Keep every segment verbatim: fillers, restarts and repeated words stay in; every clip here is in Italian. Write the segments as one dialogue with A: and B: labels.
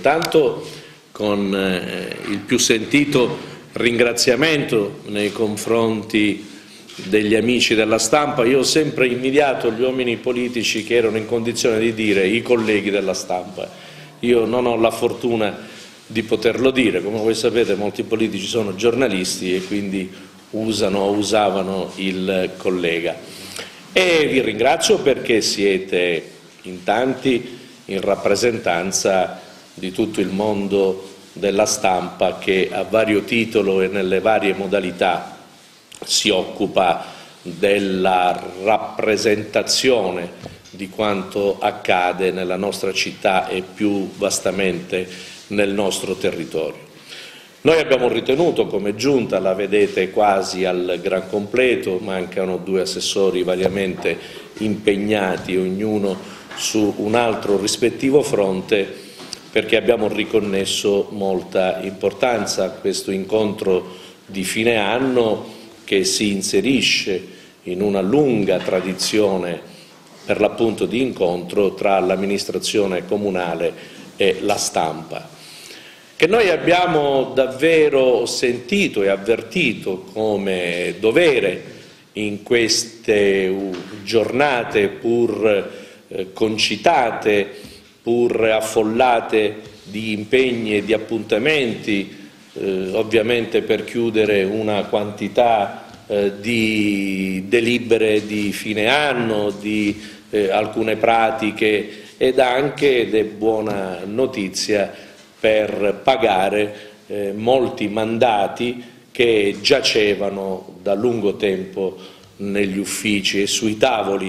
A: intanto con eh, il più sentito ringraziamento nei confronti degli amici della stampa. Io ho sempre invidiato gli uomini politici che erano in condizione di dire i colleghi della stampa. Io non ho la fortuna di poterlo dire, come voi sapete molti politici sono giornalisti e quindi usano o usavano il collega. E vi ringrazio perché siete in tanti in rappresentanza di tutto il mondo della stampa che a vario titolo e nelle varie modalità si occupa della rappresentazione di quanto accade nella nostra città e più vastamente nel nostro territorio. Noi abbiamo ritenuto come Giunta, la vedete quasi al gran completo, mancano due assessori variamente impegnati, ognuno su un altro rispettivo fronte, perché abbiamo riconnesso molta importanza a questo incontro di fine anno che si inserisce in una lunga tradizione per l'appunto di incontro tra l'amministrazione comunale e la stampa, che noi abbiamo davvero sentito e avvertito come dovere in queste giornate pur eh, concitate, pur affollate di impegni e di appuntamenti, Eh, ovviamente per chiudere una quantità eh, di delibere di fine anno, di eh, alcune pratiche ed anche, ed è buona notizia, per pagare eh, molti mandati che giacevano da lungo tempo negli uffici e sui tavoli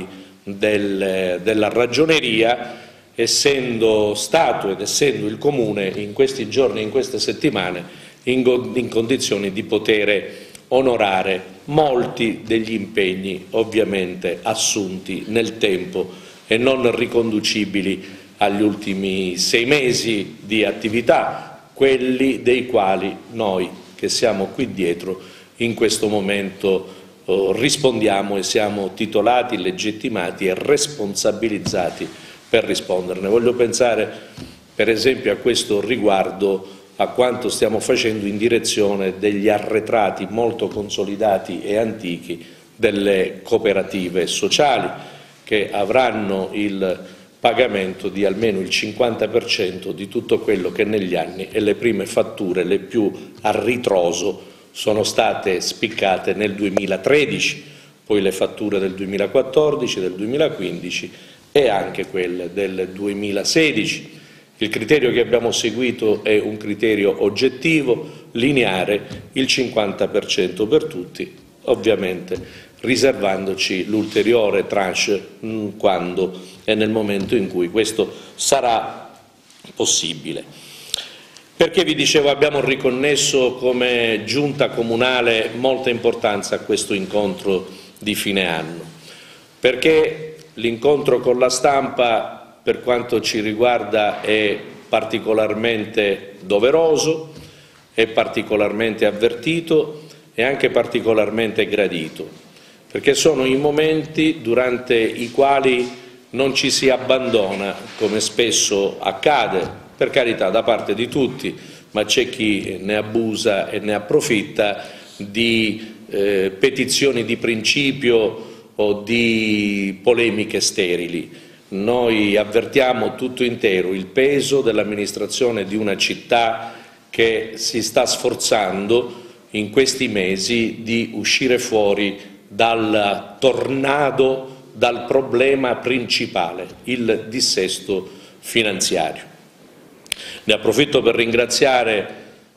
A: del, della ragioneria, essendo Stato ed essendo il Comune in questi giorni, in queste settimane, in, in condizioni di poter onorare molti degli impegni ovviamente assunti nel tempo e non riconducibili agli ultimi sei mesi di attività, quelli dei quali noi che siamo qui dietro in questo momento eh, rispondiamo e siamo titolati, legittimati e responsabilizzati per risponderne. Voglio pensare per esempio a questo riguardo a quanto stiamo facendo in direzione degli arretrati molto consolidati e antichi delle cooperative sociali, che avranno il pagamento di almeno il cinquanta per cento di tutto quello che negli anni, e le prime fatture, le più a ritroso, sono state spiccate nel duemilatredici, poi le fatture del duemilaquattordici, del duemilaquindici e anche quelle del duemilasedici. Il criterio che abbiamo seguito è un criterio oggettivo, lineare, il cinquanta per cento per tutti, ovviamente riservandoci l'ulteriore tranche mh, quando e nel momento in cui questo sarà possibile. Perché vi dicevo abbiamo riconnesso come Giunta Comunale molta importanza a questo incontro di fine anno? Perché l'incontro con la stampa, per quanto ci riguarda, è particolarmente doveroso, è particolarmente avvertito e anche particolarmente gradito, perché sono i momenti durante i quali non ci si abbandona, come spesso accade, per carità da parte di tutti, ma c'è chi ne abusa e ne approfitta, di eh, petizioni di principio o di polemiche sterili. Noi avvertiamo tutto intero il peso dell'amministrazione di una città che si sta sforzando in questi mesi di uscire fuori dal tornado, dal problema principale, il dissesto finanziario. Ne approfitto per ringraziare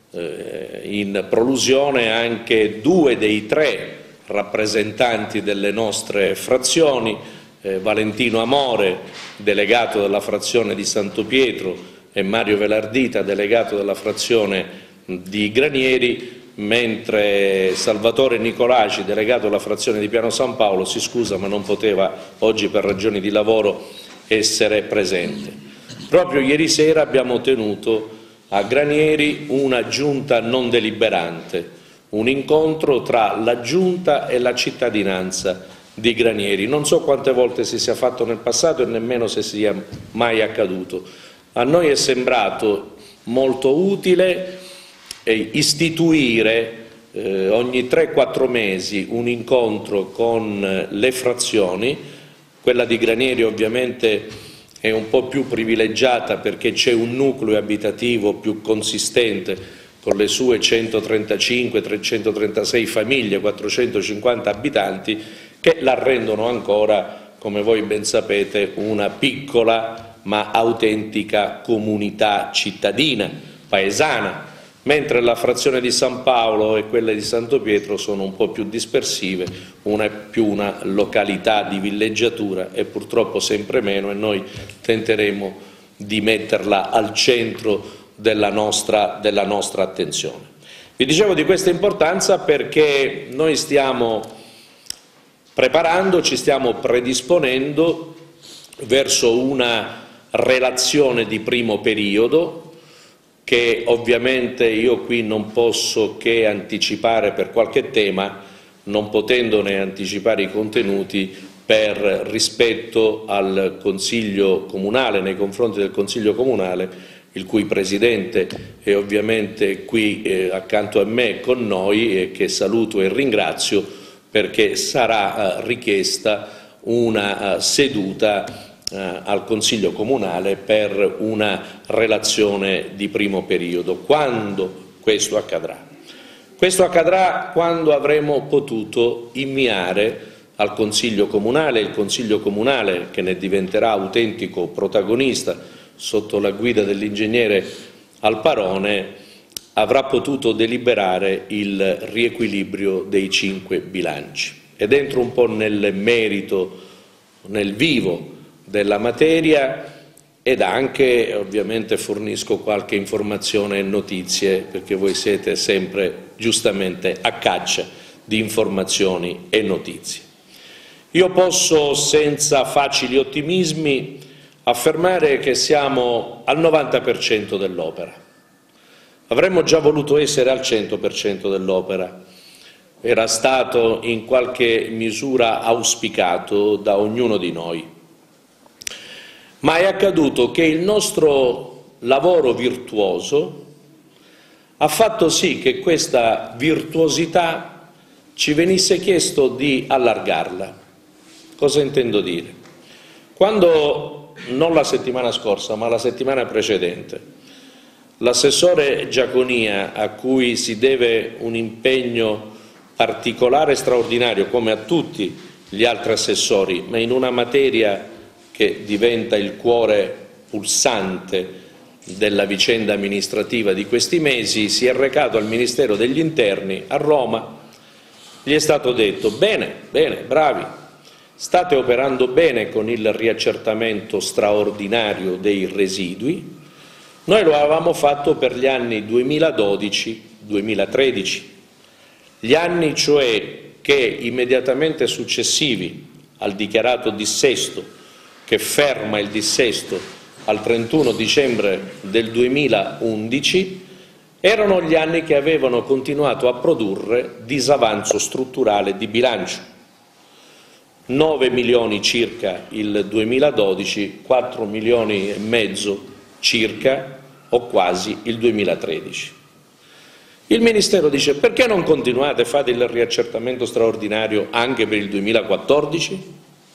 A: eh, in prolusione anche due dei tre rappresentanti delle nostre frazioni, Eh, Valentino Amore, delegato della frazione di Santo Pietro, e Mario Velardita, delegato della frazione di Granieri, mentre Salvatore Nicolaci, delegato della frazione di Piano San Paolo, si scusa ma non poteva oggi per ragioni di lavoro essere presente. Proprio ieri sera abbiamo tenuto a Granieri una giunta non deliberante, un incontro tra la giunta e la cittadinanza di Granieri. Non so quante volte si sia fatto nel passato e nemmeno se sia mai accaduto. A noi è sembrato molto utile eh, istituire eh, ogni tre quattro mesi un incontro con le frazioni. Quella di Granieri ovviamente è un po' più privilegiata perché c'è un nucleo abitativo più consistente con le sue centotrentacinque trecentotrentasei famiglie, quattrocentocinquanta abitanti, che la rendono ancora, come voi ben sapete, una piccola ma autentica comunità cittadina, paesana, mentre la frazione di San Paolo e quella di Santo Pietro sono un po' più dispersive, una è più una località di villeggiatura e purtroppo sempre meno, e noi tenteremo di metterla al centro della nostra, della nostra attenzione. Vi dicevo di questa importanza perché noi stiamo preparando, ci stiamo predisponendo verso una relazione di primo periodo che ovviamente io qui non posso che anticipare per qualche tema, non potendone anticipare i contenuti per rispetto al Consiglio Comunale, nei confronti del Consiglio Comunale, il cui Presidente è ovviamente qui eh, accanto a me con noi e che saluto e ringrazio perché sarà eh, richiesta una eh, seduta Eh, al Consiglio Comunale per una relazione di primo periodo. Quando questo accadrà? Questo accadrà quando avremo potuto inviare al Consiglio Comunale, il Consiglio Comunale che ne diventerà autentico protagonista sotto la guida dell'ingegnere Alparone, avrà potuto deliberare il riequilibrio dei cinque bilanci. Ed entro un po' nel merito, nel vivo della materia ed anche ovviamente fornisco qualche informazione e notizie perché voi siete sempre giustamente a caccia di informazioni e notizie. Io posso senza facili ottimismi affermare che siamo al novanta per cento dell'opera. Avremmo già voluto essere al cento per cento dell'opera. Era stato in qualche misura auspicato da ognuno di noi. Ma è accaduto che il nostro lavoro virtuoso ha fatto sì che questa virtuosità ci venisse chiesto di allargarla. Cosa intendo dire? Quando, non la settimana scorsa, ma la settimana precedente, l'assessore Giaconia, a cui si deve un impegno particolare e straordinario, come a tutti gli altri assessori, ma in una materia che diventa il cuore pulsante della vicenda amministrativa di questi mesi, si è recato al Ministero degli Interni a Roma. Gli è stato detto: bene, bene, bravi, state operando bene con il riaccertamento straordinario dei residui, noi lo avevamo fatto per gli anni duemiladodici duemilatredici, gli anni cioè che immediatamente successivi al dichiarato dissesto, che ferma il dissesto al trentuno dicembre del duemilaundici, erano gli anni che avevano continuato a produrre disavanzo strutturale di bilancio. nove milioni circa il duemiladodici, quattro milioni e mezzo circa o quasi il duemilatredici. Il Ministero dice: perché non continuate, fate il riaccertamento straordinario anche per il duemilaquattordici?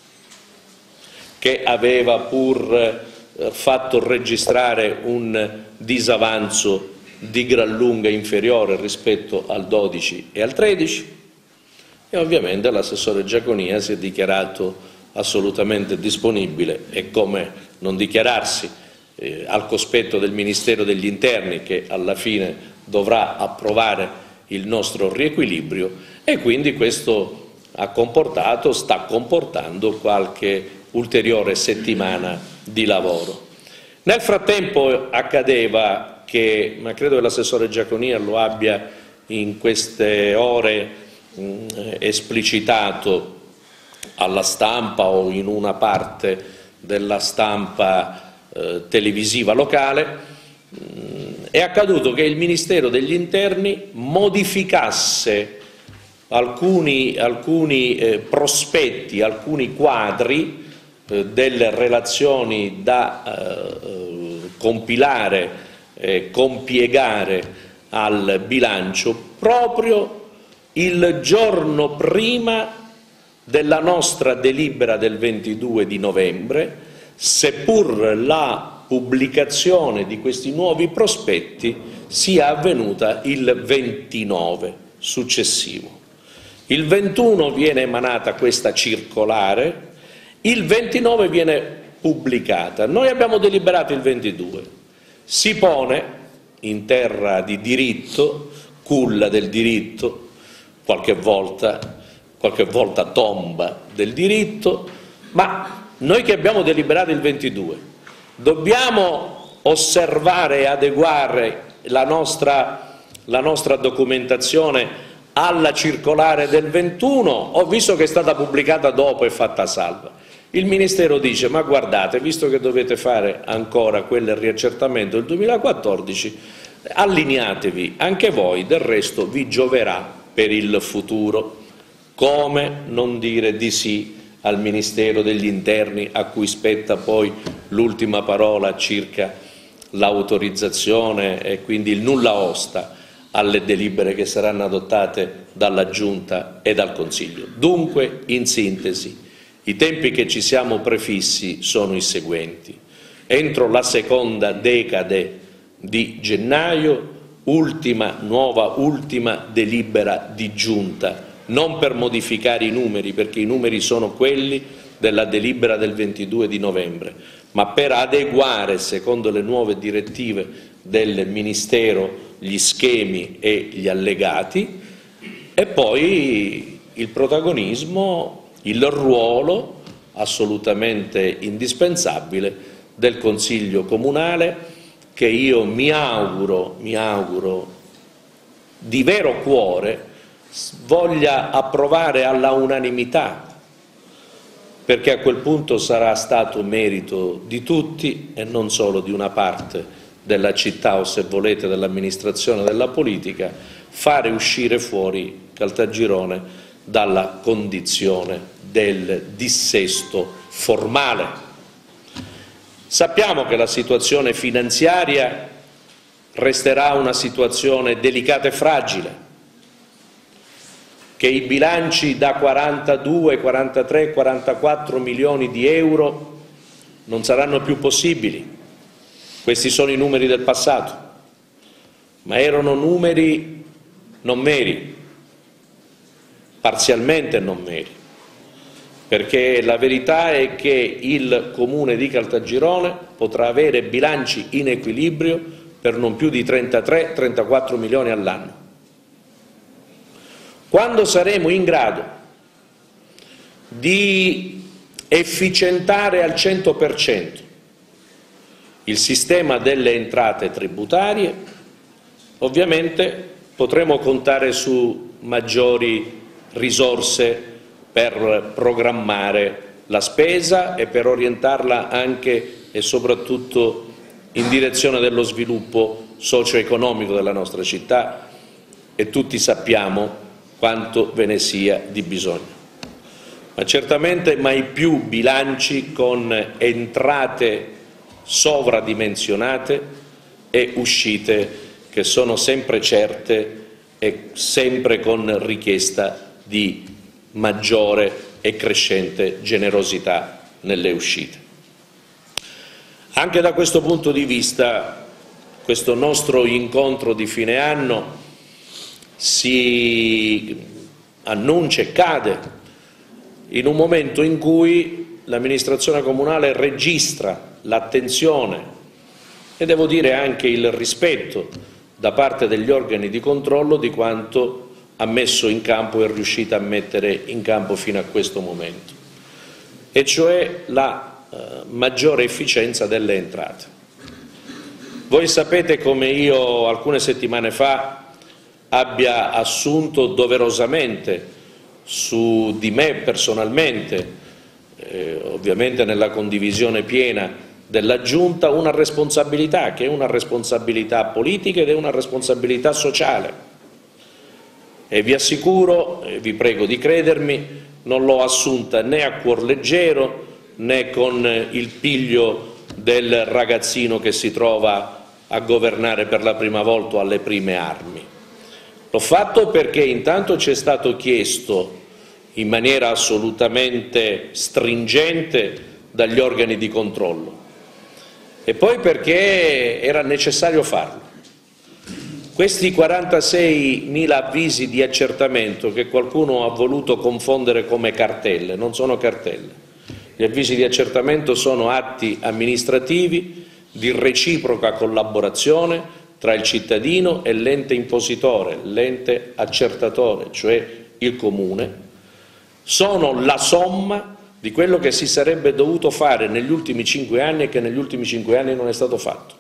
A: Che aveva pur fatto registrare un disavanzo di gran lunga inferiore rispetto al dodici e al tredici, e ovviamente l'assessore Giaconia si è dichiarato assolutamente disponibile, e come non dichiararsi eh, al cospetto del Ministero degli Interni, che alla fine dovrà approvare il nostro riequilibrio, e quindi questo ha comportato, sta comportando qualche ulteriore settimana di lavoro. Nel frattempo accadeva che, ma credo che l'assessore Giaconia lo abbia in queste ore mh, esplicitato alla stampa o in una parte della stampa eh, televisiva locale, mh, è accaduto che il Ministero degli Interni modificasse alcuni, alcuni eh, prospetti, alcuni quadri delle relazioni da eh, compilare eh, compiegare al bilancio proprio il giorno prima della nostra delibera del ventidue di novembre, seppur la pubblicazione di questi nuovi prospetti sia avvenuta il ventinove successivo. Il ventuno viene emanata questa circolare, il ventinove viene pubblicata. Noi abbiamo deliberato il ventidue. Si pone in terra di diritto, culla del diritto, qualche volta, qualche volta tomba del diritto, ma noi che abbiamo deliberato il ventidue dobbiamo osservare e adeguare la nostra, la nostra documentazione alla circolare del ventuno, o visto che è stata pubblicata dopo e fatta salva? Il Ministero dice: ma guardate, visto che dovete fare ancora quel riaccertamento del duemilaquattordici, allineatevi anche voi, del resto vi gioverà per il futuro. Come non dire di sì al Ministero degli Interni, a cui spetta poi l'ultima parola circa l'autorizzazione e quindi il nulla osta alle delibere che saranno adottate dalla Giunta e dal Consiglio. Dunque, in sintesi, i tempi che ci siamo prefissi sono i seguenti: entro la seconda decade di gennaio, ultima, nuova, ultima delibera di Giunta, non per modificare i numeri, perché i numeri sono quelli della delibera del ventidue di novembre, ma per adeguare, secondo le nuove direttive del Ministero, gli schemi e gli allegati, e poi il protagonismo, il ruolo assolutamente indispensabile del Consiglio Comunale, che io mi auguro, mi auguro di vero cuore voglia approvare alla unanimità, perché a quel punto sarà stato merito di tutti e non solo di una parte della città, o se volete dell'amministrazione e della politica, fare uscire fuori Caltagirone dalla condizione del dissesto formale. Sappiamo che la situazione finanziaria resterà una situazione delicata e fragile, che i bilanci da quarantadue, quarantatré, quarantaquattro milioni di euro non saranno più possibili. Questi sono i numeri del passato, ma erano numeri non meri, parzialmente non meri, perché la verità è che il Comune di Caltagirone potrà avere bilanci in equilibrio per non più di trentatré trentaquattro milioni all'anno. Quando saremo in grado di efficientare al cento per cento il sistema delle entrate tributarie, ovviamente potremo contare su maggiori risorse per programmare la spesa e per orientarla anche e soprattutto in direzione dello sviluppo socio-economico della nostra città, e tutti sappiamo quanto ve ne sia di bisogno. Ma certamente mai più bilanci con entrate sovradimensionate e uscite che sono sempre certe e sempre con richiesta di maggiore e crescente generosità nelle uscite. Anche da questo punto di vista, questo nostro incontro di fine anno si annuncia e cade in un momento in cui l'amministrazione comunale registra l'attenzione e devo dire anche il rispetto da parte degli organi di controllo di quanto ha messo in campo e è riuscita a mettere in campo fino a questo momento, e cioè la eh, maggiore efficienza delle entrate. Voi sapete come io alcune settimane fa abbia assunto doverosamente su di me personalmente, eh, ovviamente nella condivisione piena della Giunta, una responsabilità che è una responsabilità politica ed è una responsabilità sociale. E vi assicuro, e vi prego di credermi, non l'ho assunta né a cuor leggero né con il piglio del ragazzino che si trova a governare per la prima volta alle prime armi. L'ho fatto perché intanto ci è stato chiesto in maniera assolutamente stringente dagli organi di controllo e poi perché era necessario farlo. Questi quarantaseimila avvisi di accertamento che qualcuno ha voluto confondere come cartelle, non sono cartelle. Gli avvisi di accertamento sono atti amministrativi di reciproca collaborazione tra il cittadino e l'ente impositore, l'ente accertatore, cioè il comune. Sono la somma di quello che si sarebbe dovuto fare negli ultimi cinque anni e che negli ultimi cinque anni non è stato fatto.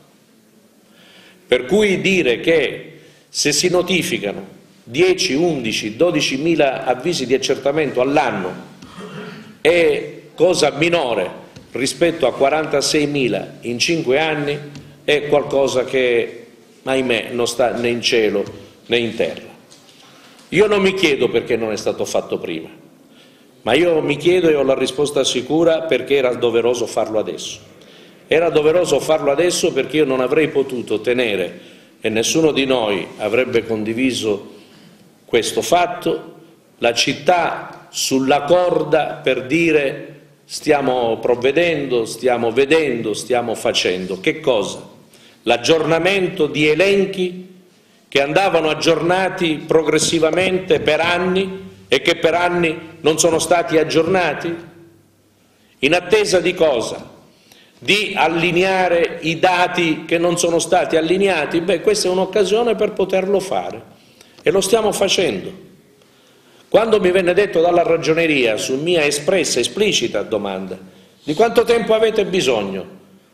A: Per cui dire che se si notificano dieci, undici, dodicimila avvisi di accertamento all'anno è cosa minore rispetto a quarantaseimila in cinque anni è qualcosa che, ahimè, non sta né in cielo né in terra. Io non mi chiedo perché non è stato fatto prima, ma io mi chiedo e ho la risposta sicura perché era doveroso farlo adesso. Era doveroso farlo adesso perché io non avrei potuto tenere, e nessuno di noi avrebbe condiviso questo fatto, la città sulla corda per dire stiamo provvedendo, stiamo vedendo, stiamo facendo. Che cosa? L'aggiornamento di elenchi che andavano aggiornati progressivamente per anni e che per anni non sono stati aggiornati? In attesa di cosa? Di allineare i dati che non sono stati allineati? Beh, questa è un'occasione per poterlo fare e lo stiamo facendo. Quando mi venne detto dalla ragioneria, su mia espressa, esplicita domanda, di quanto tempo avete bisogno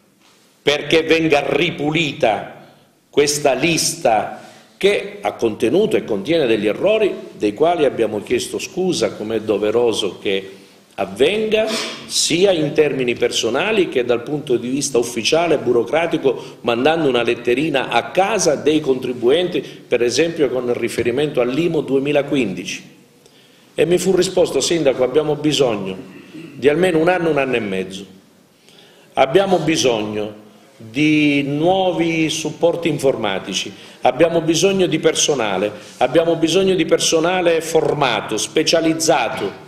A: perché venga ripulita questa lista che ha contenuto e contiene degli errori dei quali abbiamo chiesto scusa, come è doveroso che avvenga, sia in termini personali che dal punto di vista ufficiale e burocratico, mandando una letterina a casa dei contribuenti, per esempio con riferimento all'I M U duemilaquindici. E mi fu risposto: sindaco, abbiamo bisogno di almeno un anno, un anno e mezzo. Abbiamo bisogno di nuovi supporti informatici, abbiamo bisogno di personale, abbiamo bisogno di personale formato, specializzato.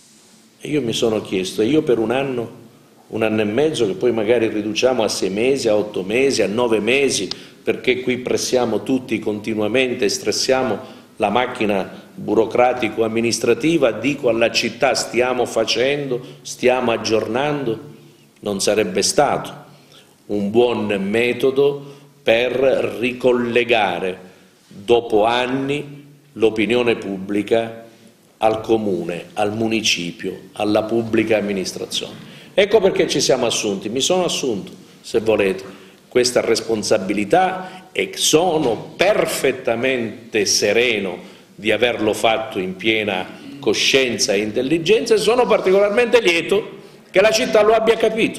A: E io mi sono chiesto, e io per un anno, un anno e mezzo, che poi magari riduciamo a sei mesi, a otto mesi, a nove mesi, perché qui pressiamo tutti continuamente, stressiamo la macchina burocratico-amministrativa, dico alla città stiamo facendo, stiamo aggiornando, non sarebbe stato un buon metodo per ricollegare dopo anni l'opinione pubblica al comune, al municipio, alla pubblica amministrazione. Ecco perché ci siamo assunti, mi sono assunto, se volete, questa responsabilità e sono perfettamente sereno di averlo fatto in piena coscienza e intelligenza e sono particolarmente lieto che la città lo abbia capito,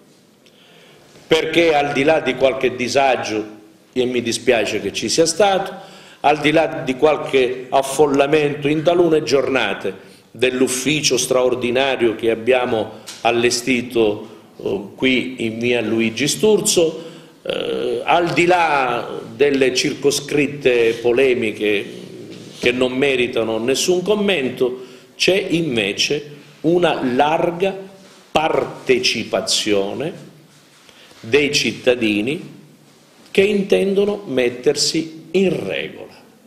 A: perché al di là di qualche disagio, e mi dispiace che ci sia stato, al di là di qualche affollamento in talune giornate dell'ufficio straordinario che abbiamo allestito eh, qui in via Luigi Sturzo, eh, al di là delle circoscritte polemiche che non meritano nessun commento, c'è invece una larga partecipazione dei cittadini che intendono mettersi in regola.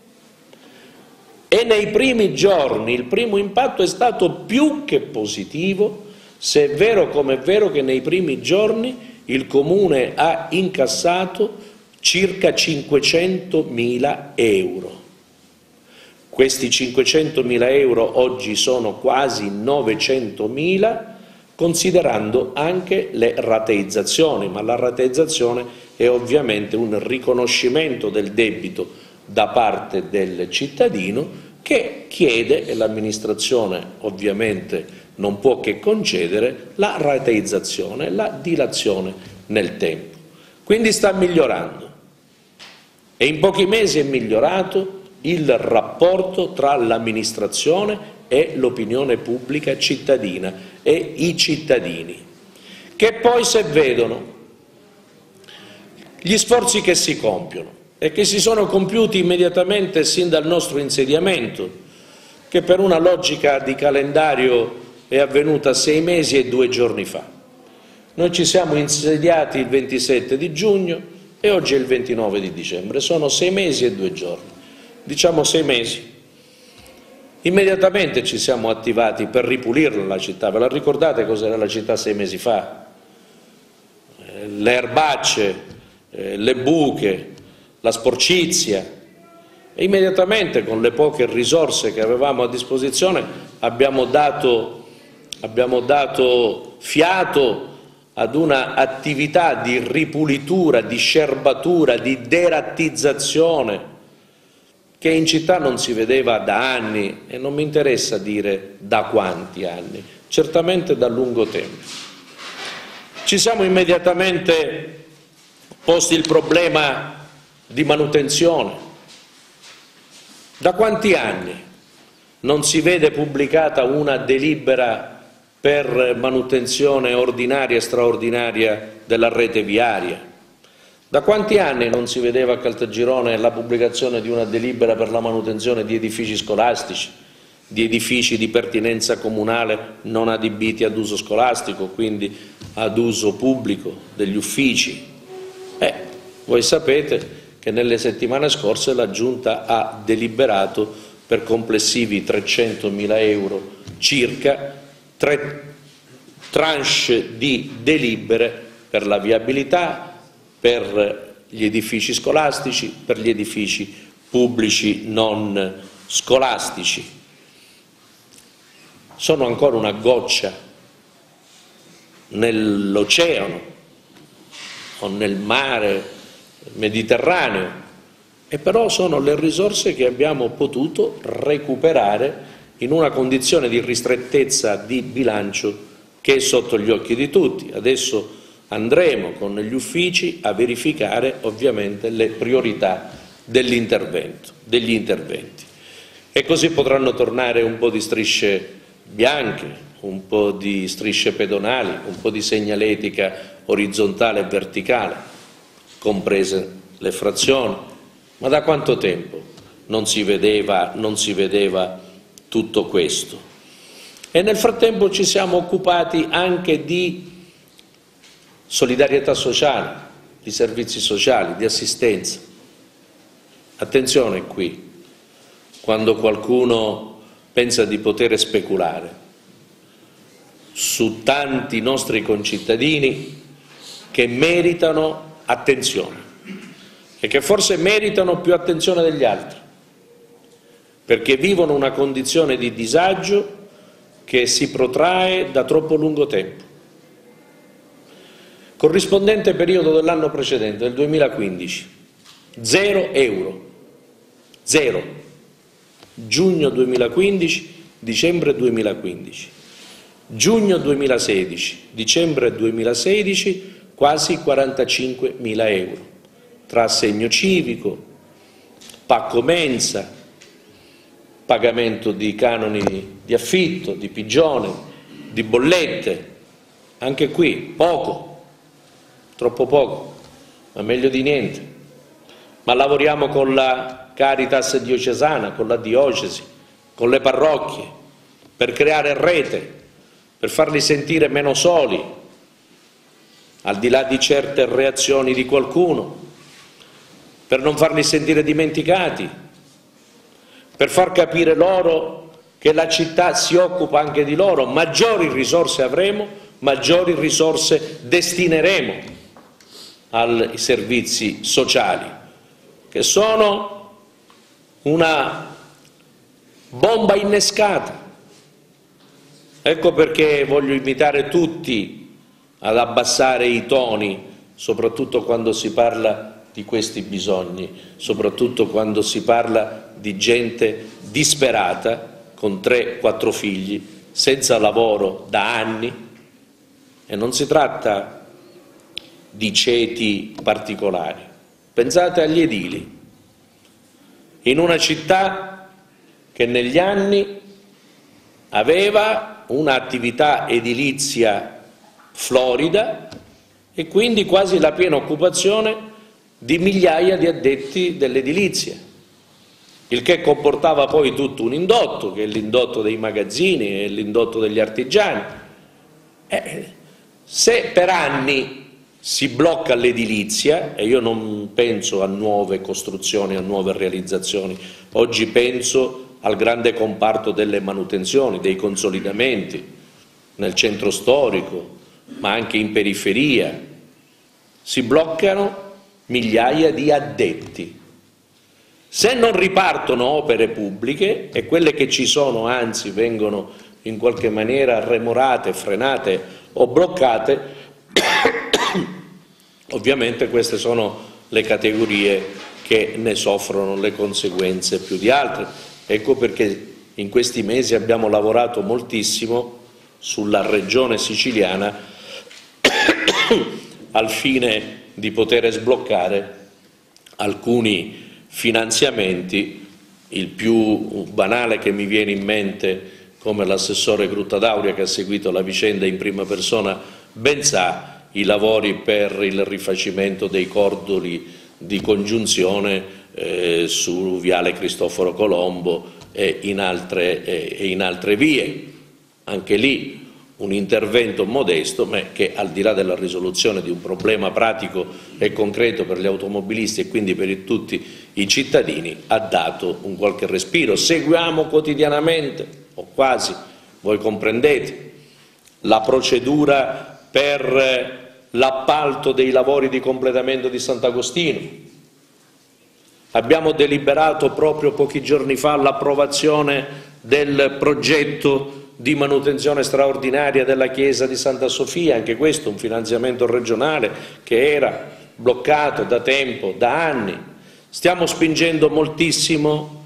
A: E nei primi giorni il primo impatto è stato più che positivo, se è vero come è vero che nei primi giorni il Comune ha incassato circa cinquecentomila euro. Questi cinquecentomila euro oggi sono quasi novecentomila, considerando anche le rateizzazioni, ma la rateizzazione è ovviamente un riconoscimento del debito da parte del cittadino che chiede, e l'amministrazione ovviamente non può che concedere, la rateizzazione, la dilazione nel tempo. Quindi sta migliorando e in pochi mesi è migliorato il rapporto tra l'amministrazione e l'opinione pubblica cittadina e i cittadini, che poi se vedono Gli sforzi che si compiono e che si sono compiuti immediatamente sin dal nostro insediamento, che per una logica di calendario è avvenuta sei mesi e due giorni fa. Noi ci siamo insediati il ventisette di giugno e oggi è il ventinove di dicembre, sono sei mesi e due giorni, diciamo sei mesi. Immediatamente ci siamo attivati per ripulirla la città. Ve la ricordate cos'era la città sei mesi fa? Le erbacce, le buche, la sporcizia, e immediatamente con le poche risorse che avevamo a disposizione abbiamo dato, abbiamo dato fiato ad una attività di ripulitura, di scerbatura, di derattizzazione che in città non si vedeva da anni, e non mi interessa dire da quanti anni, certamente da lungo tempo. Ci siamo immediatamente posti il problema di manutenzione. Da quanti anni non si vede pubblicata una delibera per manutenzione ordinaria e straordinaria della rete viaria? Da quanti anni non si vedeva a Caltagirone la pubblicazione di una delibera per la manutenzione di edifici scolastici, di edifici di pertinenza comunale non adibiti ad uso scolastico, quindi ad uso pubblico, degli uffici? Eh, voi sapete che nelle settimane scorse la Giunta ha deliberato per complessivi trecentomila euro circa tre tranche di delibere per la viabilità, per gli edifici scolastici, per gli edifici pubblici non scolastici. Sono ancora una goccia nell'oceano o nel mare Mediterraneo, e però sono le risorse che abbiamo potuto recuperare in una condizione di ristrettezza di bilancio che è sotto gli occhi di tutti. Adesso andremo con gli uffici a verificare ovviamente le priorità dell'intervento, degli interventi, e così potranno tornare un po' di strisce bianche, un po' di strisce pedonali, un po' di segnaletica orizzontale e verticale, comprese le frazioni. Ma da quanto tempo non si vedeva, non si vedeva tutto questo? E nel frattempo ci siamo occupati anche di solidarietà sociale, di servizi sociali, di assistenza. Attenzione qui, quando qualcuno pensa di poter speculare su tanti nostri concittadini che meritano attenzione e che forse meritano più attenzione degli altri, perché vivono una condizione di disagio che si protrae da troppo lungo tempo. Corrispondente periodo dell'anno precedente, del duemilaquindici, zero euro, zero, giugno duemilaquindici, dicembre duemilaquindici, giugno duemilasedici, dicembre duemilasedici, quasi quarantacinquemila euro, tra assegno civico, pacco mensa, pagamento di canoni di affitto, di pigione, di bollette. Anche qui poco, troppo poco, ma meglio di niente. Ma lavoriamo con la Caritas diocesana, con la diocesi, con le parrocchie, per creare rete, per farli sentire meno soli, al di là di certe reazioni di qualcuno, per non farli sentire dimenticati, per far capire loro che la città si occupa anche di loro. Maggiori risorse avremo, maggiori risorse destineremo ai servizi sociali, che sono una bomba innescata. Ecco perché voglio invitare tutti ad abbassare i toni, soprattutto quando si parla di questi bisogni, soprattutto quando si parla di gente disperata, con tre quattro figli, senza lavoro da anni, e non si tratta di ceti particolari. Pensate agli edili, in una città che negli anni aveva un'attività edilizia florida e quindi quasi la piena occupazione di migliaia di addetti dell'edilizia, il che comportava poi tutto un indotto, che è l'indotto dei magazzini e l'indotto degli artigiani. Eh, se per anni si blocca l'edilizia, e io non penso a nuove costruzioni, a nuove realizzazioni, oggi penso al grande comparto delle manutenzioni, dei consolidamenti, nel centro storico, ma anche in periferia, si bloccano migliaia di addetti. Se non ripartono opere pubbliche, e quelle che ci sono anzi vengono in qualche maniera remorate, frenate o bloccate, ovviamente queste sono le categorie che ne soffrono le conseguenze più di altre. Ecco perché in questi mesi abbiamo lavorato moltissimo sulla regione siciliana al fine di poter sbloccare alcuni finanziamenti, il più banale che mi viene in mente, come l'assessore Gruttadauria che ha seguito la vicenda in prima persona ben sa, i lavori per il rifacimento dei cordoli di congiunzione eh, su Viale Cristoforo Colombo e in altre, eh, e in altre vie. Anche lì un intervento modesto, ma che al di là della risoluzione di un problema pratico e concreto per gli automobilisti e quindi per tutti i cittadini, ha dato un qualche respiro. Seguiamo quotidianamente, o quasi, voi comprendete, la procedura per l'appalto dei lavori di completamento di Sant'Agostino. Abbiamo deliberato proprio pochi giorni fa l'approvazione del progetto di manutenzione straordinaria della chiesa di Santa Sofia, anche questo un finanziamento regionale che era bloccato da tempo, da anni. Stiamo spingendo moltissimo,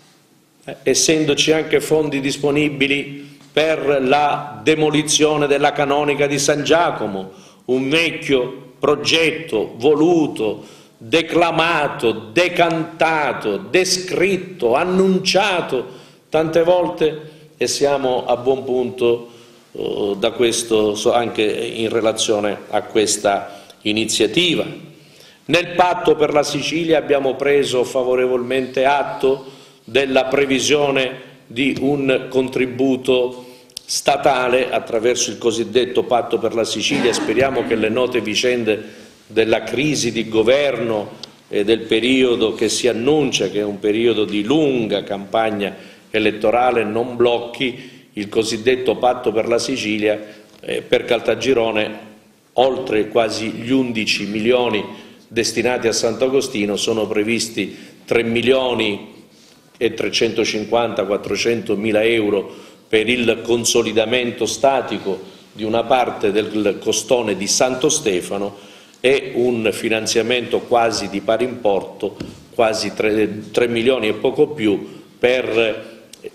A: eh, essendoci anche fondi disponibili per la demolizione della canonica di San Giacomo, un vecchio progetto voluto, declamato, decantato, descritto, annunciato tante volte, e siamo a buon punto uh, da questo, anche in relazione a questa iniziativa. Nel patto per la Sicilia abbiamo preso favorevolmente atto della previsione di un contributo statale attraverso il cosiddetto patto per la Sicilia. Speriamo che le note vicende della crisi di governo e del periodo che si annuncia, che è un periodo di lunga campagna elettorale, non blocchi il cosiddetto patto per la Sicilia. Eh, per Caltagirone, oltre quasi gli undici milioni destinati a Sant'Agostino, sono previsti tre milioni e trecentocinquanta quattrocento mila euro per il consolidamento statico di una parte del costone di Santo Stefano e un finanziamento quasi di pari importo, quasi tre milioni e poco più, per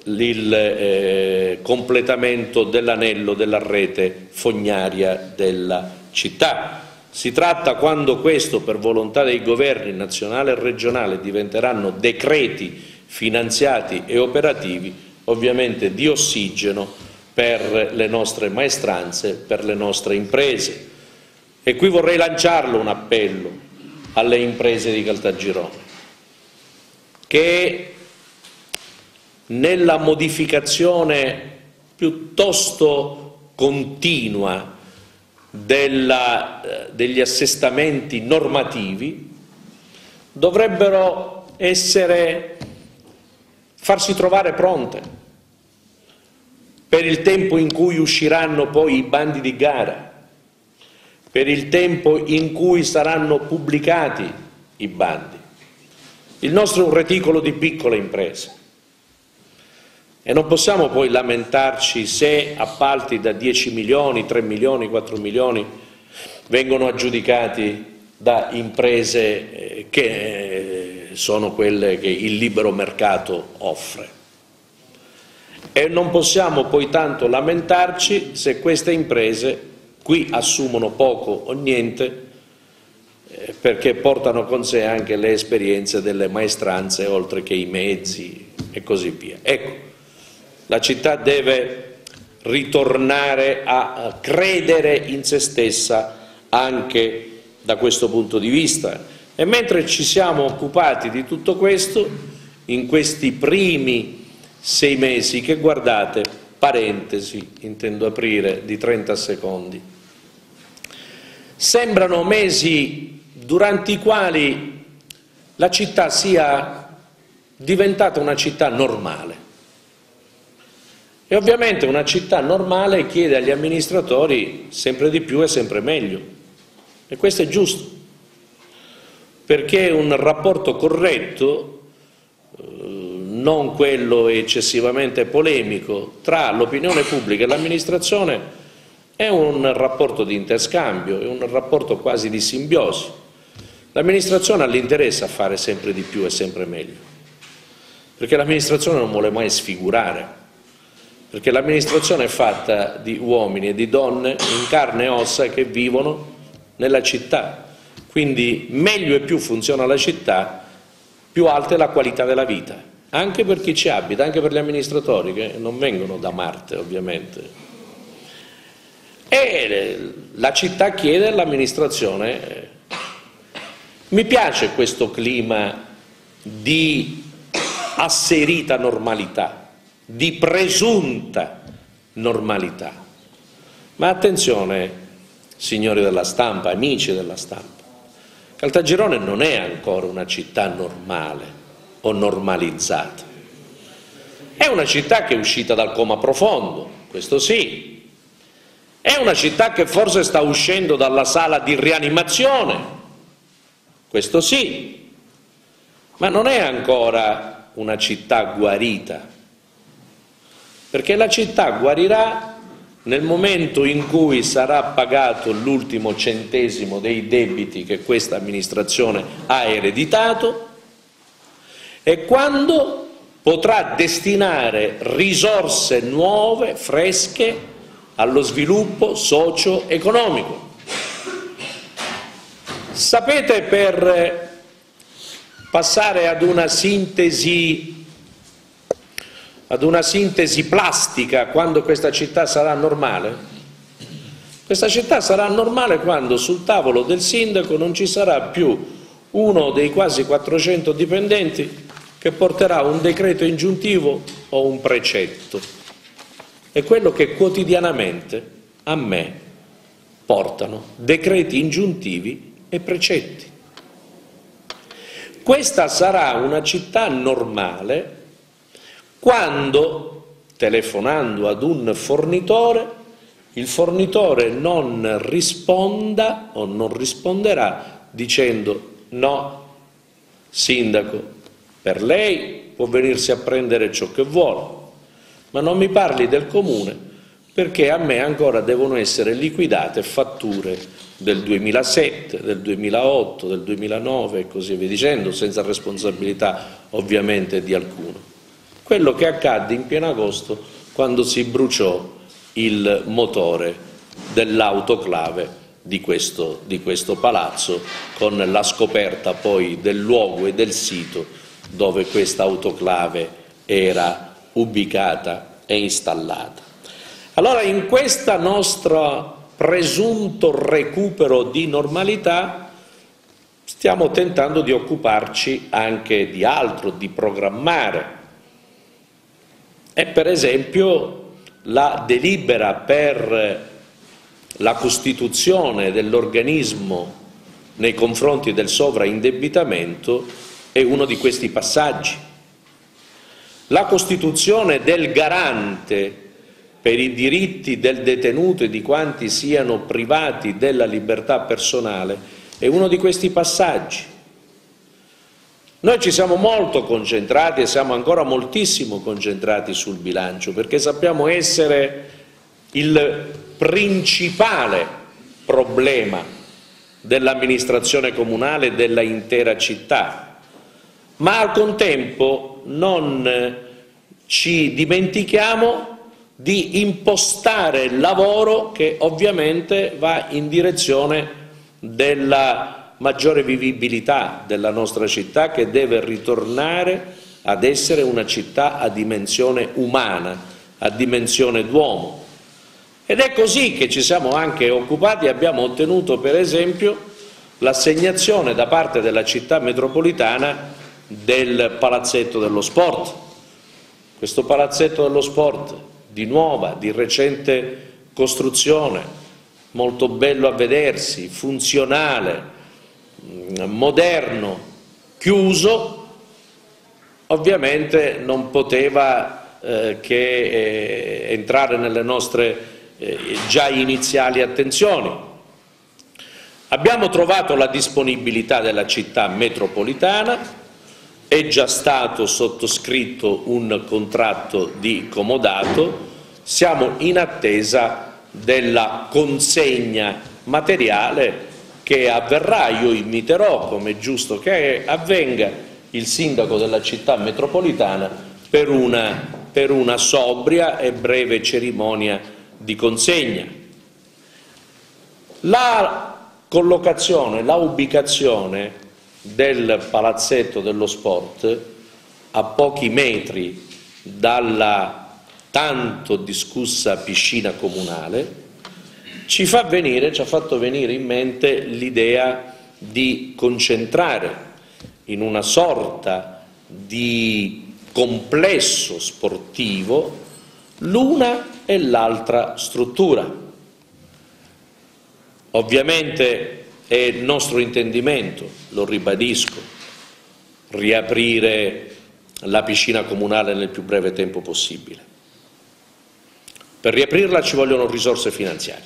A: il eh, completamento dell'anello della rete fognaria della città. Si tratta, quando questo per volontà dei governi nazionale e regionale diventeranno decreti finanziati e operativi, ovviamente di ossigeno per le nostre maestranze, per le nostre imprese. E qui vorrei lanciarlo un appello alle imprese di Caltagirone, che nella modificazione piuttosto continua della, degli assestamenti normativi dovrebbero essere, farsi trovare pronte per il tempo in cui usciranno poi i bandi di gara, per il tempo in cui saranno pubblicati i bandi. Il nostro è un reticolo di piccole imprese. E non possiamo poi lamentarci se appalti da dieci milioni, tre milioni, quattro milioni vengono aggiudicati da imprese che sono quelle che il libero mercato offre. E non possiamo poi tanto lamentarci se queste imprese qui assumono poco o niente, perché portano con sé anche le esperienze delle maestranze oltre che i mezzi e così via. Ecco, la città deve ritornare a credere in se stessa anche da questo punto di vista. E mentre ci siamo occupati di tutto questo, in questi primi sei mesi, che guardate, parentesi, intendo aprire di trenta secondi, sembrano mesi durante i quali la città sia diventata una città normale. E ovviamente una città normale chiede agli amministratori sempre di più e sempre meglio. E questo è giusto, perché un rapporto corretto, eh, non quello eccessivamente polemico, tra l'opinione pubblica e l'amministrazione è un rapporto di interscambio, è un rapporto quasi di simbiosi. L'amministrazione ha l'interesse a fare sempre di più e sempre meglio, perché l'amministrazione non vuole mai sfigurare, perché l'amministrazione è fatta di uomini e di donne in carne e ossa che vivono nella città, quindi meglio e più funziona la città, più alta è la qualità della vita, anche per chi ci abita, anche per gli amministratori che non vengono da Marte ovviamente. E la città chiede all'amministrazione, mi piace questo clima di asserita normalità, di presunta normalità. Ma attenzione, signori della stampa, amici della stampa, Caltagirone non è ancora una città normale o normalizzata. È una città che è uscita dal coma profondo, questo sì. È una città che forse sta uscendo dalla sala di rianimazione, questo sì. Ma non è ancora una città guarita, perché la città guarirà nel momento in cui sarà pagato l'ultimo centesimo dei debiti che questa amministrazione ha ereditato e quando potrà destinare risorse nuove, fresche, allo sviluppo socio-economico. Sapete, per passare ad una sintesi ad una sintesi plastica, quando questa città sarà normale? Questa città sarà normale quando sul tavolo del sindaco non ci sarà più uno dei quasi quattrocento dipendenti che porterà un decreto ingiuntivo o un precetto. È quello che quotidianamente a me portano decreti ingiuntivi e precetti. Questa sarà una città normale quando, telefonando ad un fornitore, il fornitore non risponda o non risponderà dicendo no, sindaco, per lei può venirsi a prendere ciò che vuole, ma non mi parli del comune perché a me ancora devono essere liquidate fatture del duemilasette, del duemilaotto, del duemilanove e così via dicendo, senza responsabilità ovviamente di alcuno. Quello che accadde in pieno agosto quando si bruciò il motore dell'autoclave di questo, di questo palazzo, con la scoperta poi del luogo e del sito dove questa autoclave era ubicata e installata. Allora, in questo nostro presunto recupero di normalità stiamo tentando di occuparci anche di altro, di programmare. E per esempio la delibera per la costituzione dell'organismo nei confronti del sovraindebitamento è uno di questi passaggi. La costituzione del garante per i diritti del detenuto e di quanti siano privati della libertà personale è uno di questi passaggi. Noi ci siamo molto concentrati e siamo ancora moltissimo concentrati sul bilancio perché sappiamo essere il principale problema dell'amministrazione comunale e della intera città, ma al contempo non ci dimentichiamo di impostare il lavoro che ovviamente va in direzione della maggiore vivibilità della nostra città, che deve ritornare ad essere una città a dimensione umana, a dimensione d'uomo. Ed è così che ci siamo anche occupati e abbiamo ottenuto per esempio l'assegnazione da parte della città metropolitana del palazzetto dello sport. Questo palazzetto dello sport di nuova, di recente costruzione, molto bello a vedersi, funzionale, moderno, chiuso, ovviamente non poteva eh, che eh, entrare nelle nostre eh, già iniziali attenzioni. Abbiamo trovato la disponibilità della città metropolitana, è già stato sottoscritto un contratto di comodato, siamo in attesa della consegna materiale che avverrà. Io inviterò, come è giusto che avvenga, il sindaco della città metropolitana per una, per una sobria e breve cerimonia di consegna. La collocazione, la ubicazione del palazzetto dello sport a pochi metri dalla tanto discussa piscina comunale ci fa venire, ci ha fatto venire in mente l'idea di concentrare in una sorta di complesso sportivo l'una e l'altra struttura. Ovviamente è il nostro intendimento, lo ribadisco, riaprire la piscina comunale nel più breve tempo possibile. Per riaprirla ci vogliono risorse finanziarie,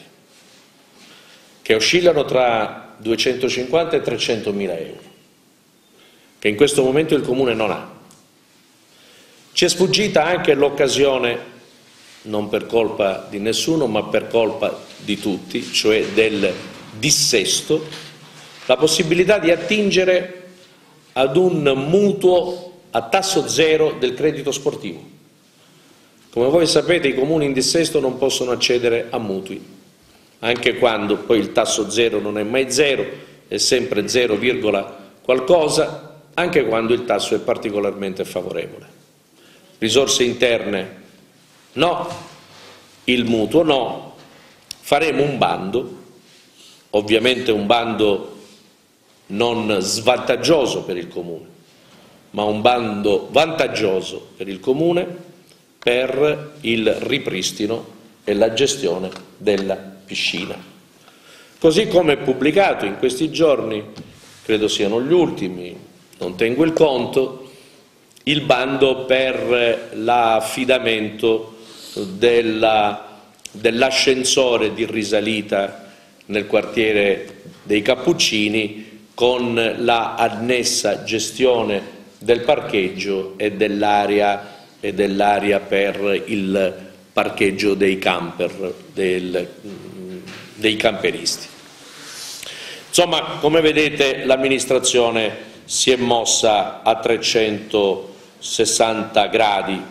A: che oscillano tra duecentocinquanta e trecentomila euro, che in questo momento il Comune non ha. Ci è sfuggita anche l'occasione, non per colpa di nessuno, ma per colpa di tutti, cioè del dissesto, la possibilità di attingere ad un mutuo a tasso zero del credito sportivo. Come voi sapete, i comuni in dissesto non possono accedere a mutui, anche quando poi il tasso zero non è mai zero, è sempre zero, qualcosa, anche quando il tasso è particolarmente favorevole. Risorse interne no, il mutuo no, faremo un bando, ovviamente un bando non svantaggioso per il Comune, ma un bando vantaggioso per il Comune per il ripristino e la gestione della piscina. Così come è pubblicato in questi giorni, credo siano gli ultimi, non tengo il conto, il bando per l'affidamento della, dell'ascensore di risalita nel quartiere dei Cappuccini con la annessa gestione del parcheggio e dell'area e dell'area per il parcheggio dei camper, del, dei camperisti. Insomma, come vedete, l'amministrazione si è mossa a trecentosessanta gradi.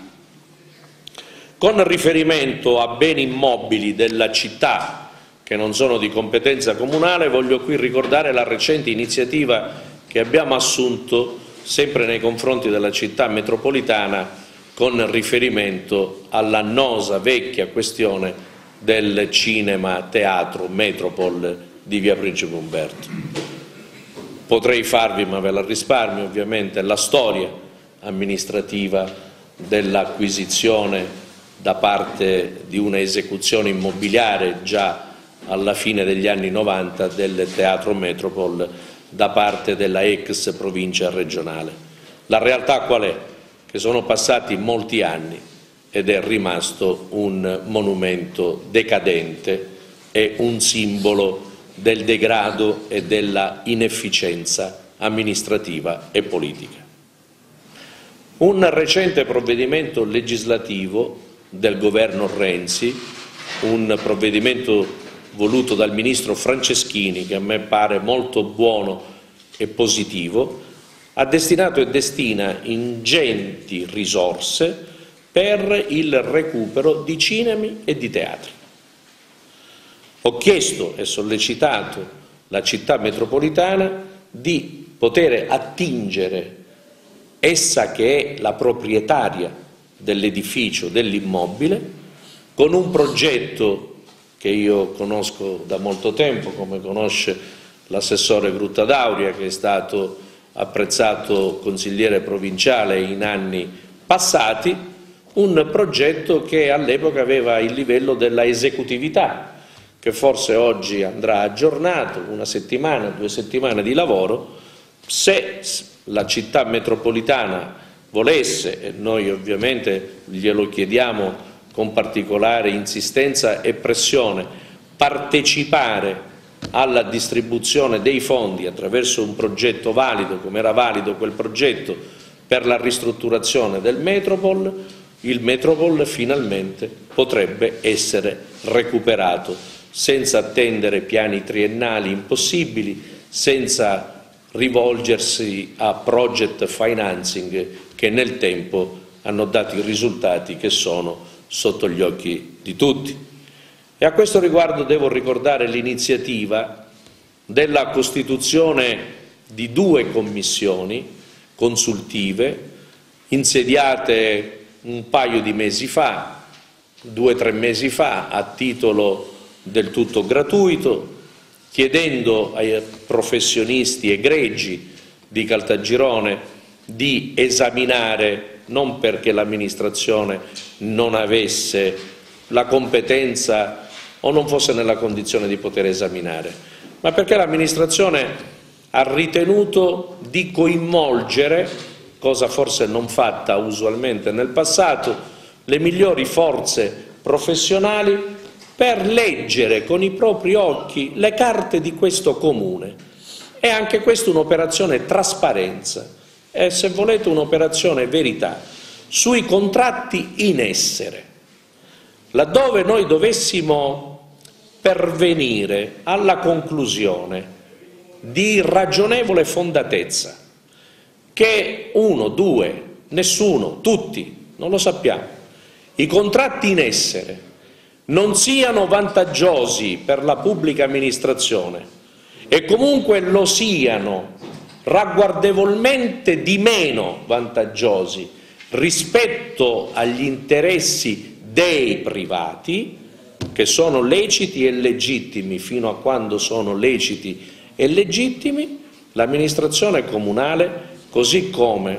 A: Con riferimento a beni immobili della città che non sono di competenza comunale, voglio qui ricordare la recente iniziativa che abbiamo assunto sempre nei confronti della città metropolitana con riferimento all'annosa vecchia questione del cinema teatro Metropol di via Principe Umberto. Potrei farvi, ma ve la risparmio ovviamente, la storia amministrativa dell'acquisizione da parte di una esecuzione immobiliare già alla fine degli anni novanta del Teatro Metropol da parte della ex provincia regionale. La realtà qual è? Che sono passati molti anni ed è rimasto un monumento decadente e un simbolo del degrado e della inefficienza amministrativa e politica. Un recente provvedimento legislativo del governo Renzi, un provvedimento voluto dal ministro Franceschini, che a me pare molto buono e positivo, ha destinato e destina ingenti risorse per il recupero di cinemi e di teatri. Ho chiesto e sollecitato la città metropolitana di poter attingere, essa che è la proprietaria dell'edificio, dell'immobile, con un progetto che io conosco da molto tempo, come conosce l'assessore Gruttadauria, che è stato apprezzato consigliere provinciale in anni passati, un progetto che all'epoca aveva il livello della esecutività, che forse oggi andrà aggiornato, una settimana, due settimane di lavoro. Se la città metropolitana volesse, e noi ovviamente glielo chiediamo con particolare insistenza e pressione, partecipare alla distribuzione dei fondi attraverso un progetto valido, come era valido quel progetto per la ristrutturazione del Metropol, il Metropol finalmente potrebbe essere recuperato senza attendere piani triennali impossibili, senza rivolgersi a project financing che nel tempo hanno dato i risultati che sono sotto gli occhi di tutti. E a questo riguardo devo ricordare l'iniziativa della costituzione di due commissioni consultive insediate un paio di mesi fa, due o tre mesi fa, a titolo del tutto gratuito, chiedendo ai professionisti egregi di Caltagirone di esaminare, non perché l'amministrazione non avesse la competenza o non fosse nella condizione di poter esaminare, ma perché l'amministrazione ha ritenuto di coinvolgere, cosa forse non fatta usualmente nel passato, le migliori forze professionali per leggere con i propri occhi le carte di questo comune. E anche questa un'operazione trasparenza e, se volete, un'operazione verità sui contratti in essere. Laddove noi dovessimo pervenire alla conclusione di ragionevole fondatezza che uno, due, nessuno, tutti, non lo sappiamo, i contratti in essere non siano vantaggiosi per la pubblica amministrazione e comunque lo siano ragguardevolmente di meno vantaggiosi rispetto agli interessi dei privati, che sono leciti e legittimi fino a quando sono leciti e legittimi, l'amministrazione comunale, così come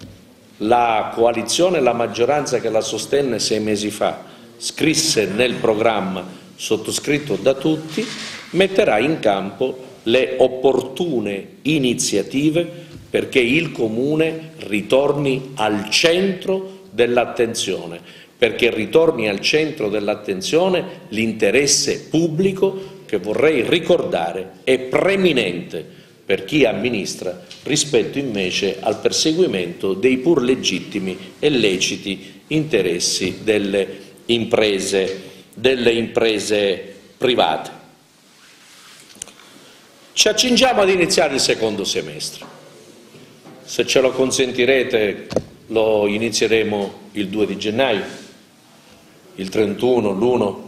A: la coalizione e la maggioranza che la sostenne sei mesi fa scrisse nel programma sottoscritto da tutti, metterà in campo le opportune iniziative perché il comune ritorni al centro dell'attenzione, perché ritorni al centro dell'attenzione l'interesse pubblico che, vorrei ricordare, è preminente per chi amministra rispetto invece al perseguimento dei pur legittimi e leciti interessi delle imprese, delle imprese private. Ci accingiamo ad iniziare il secondo semestre. Se ce lo consentirete lo inizieremo il due di gennaio, il trentuno, l'uno,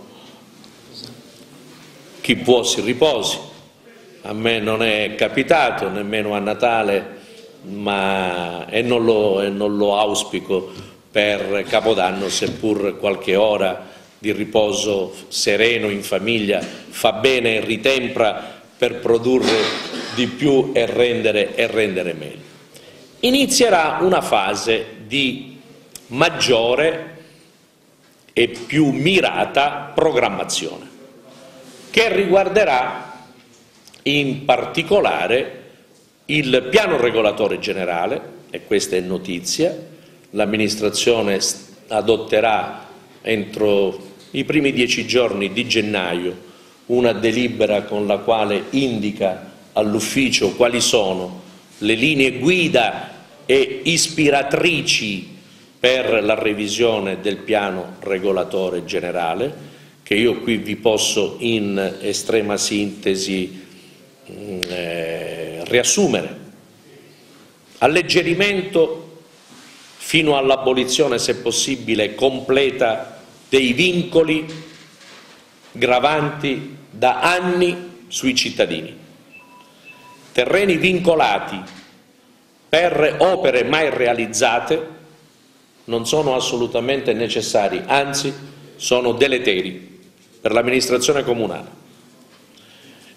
A: chi può si riposi. A me non è capitato nemmeno a Natale, ma e non lo, e non lo auspico per Capodanno, seppur qualche ora di riposo sereno in famiglia fa bene e ritempra per produrre di più e rendere, e rendere meglio. Inizierà una fase di maggiore e più mirata programmazione, che riguarderà in particolare il piano regolatore generale, e questa è notizia. L'amministrazione adotterà entro i primi dieci giorni di gennaio una delibera con la quale indica all'ufficio quali sono le linee guida e ispiratrici per la revisione del piano regolatore generale, che io qui vi posso in estrema sintesi eh, riassumere. Alleggerimento fino all'abolizione, se possibile, completa dei vincoli gravanti da anni sui cittadini. Terreni vincolati per opere mai realizzate non sono assolutamente necessari, anzi sono deleteri per l'amministrazione comunale.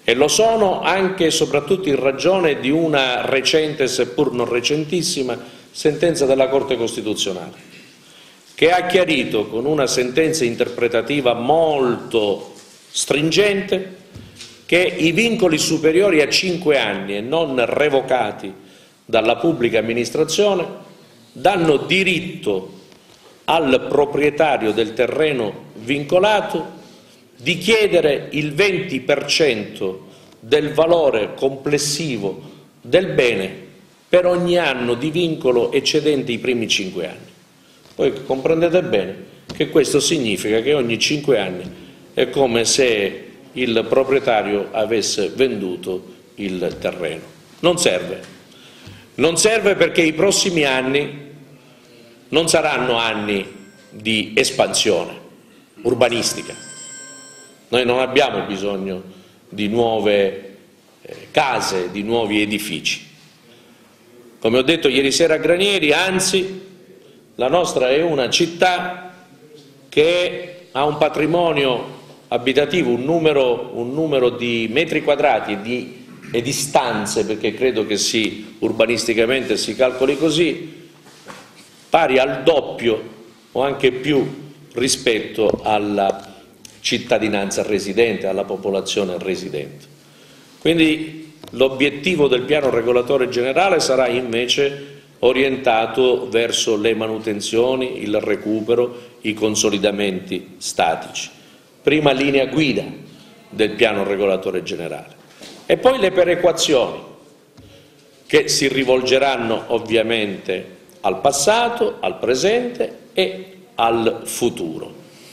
A: e lo sono anche e soprattutto in ragione di una recente, seppur non recentissima, sentenza della Corte Costituzionale, che ha chiarito con una sentenza interpretativa molto stringente che i vincoli superiori a cinque anni e non revocati dalla pubblica amministrazione danno diritto al proprietario del terreno vincolato di chiedere il venti per cento del valore complessivo del bene per ogni anno di vincolo eccedente i primi cinque anni. Voi comprendete bene che questo significa che ogni cinque anni è come se il proprietario avesse venduto il terreno. Non serve. Non serve perché i prossimi anni non saranno anni di espansione urbanistica. Noi non abbiamo bisogno di nuove eh, case, di nuovi edifici. Come ho detto ieri sera a Granieri, anzi, la nostra è una città che ha un patrimonio abitativo, un numero, un numero di metri quadrati e di, e di stanze, perché credo che si, urbanisticamente si calcoli così, pari al doppio o anche più rispetto alla cittadinanza residente, alla popolazione residente. Quindi l'obiettivo del piano regolatore generale sarà invece orientato verso le manutenzioni, il recupero, i consolidamenti statici. Prima linea guida del piano regolatore generale e poi le perequazioni che si rivolgeranno ovviamente al passato, al presente e al futuro.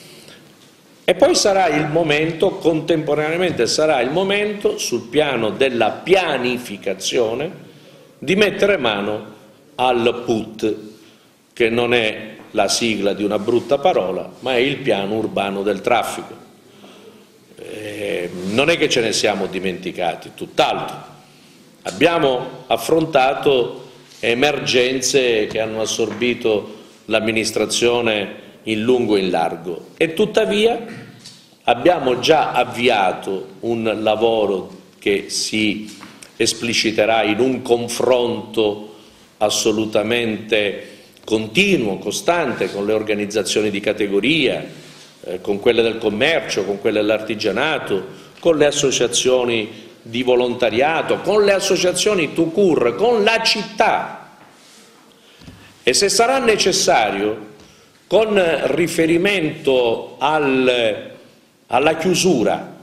A: E poi sarà il momento, contemporaneamente sarà il momento, sul piano della pianificazione, di mettere mano al P U T, che non è la sigla di una brutta parola, ma è il piano urbano del traffico. Eh, non è che ce ne siamo dimenticati, tutt'altro. Abbiamo affrontato emergenze che hanno assorbito l'amministrazione in lungo e in largo e tuttavia abbiamo già avviato un lavoro che si espliciterà in un confronto assolutamente continuo, costante con le organizzazioni di categoria, eh, con quelle del commercio, con quelle dell'artigianato, con le associazioni di volontariato, con le associazioni tout court, con la città e se sarà necessario con riferimento al, alla chiusura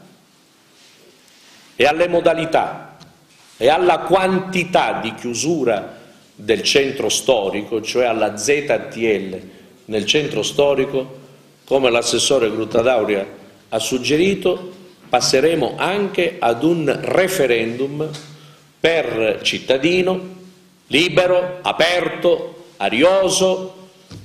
A: e alle modalità e alla quantità di chiusura del centro storico, cioè alla Z T L nel centro storico, come l'assessore Gruttadauria ha suggerito, passeremo anche ad un referendum per cittadino, libero, aperto, arioso,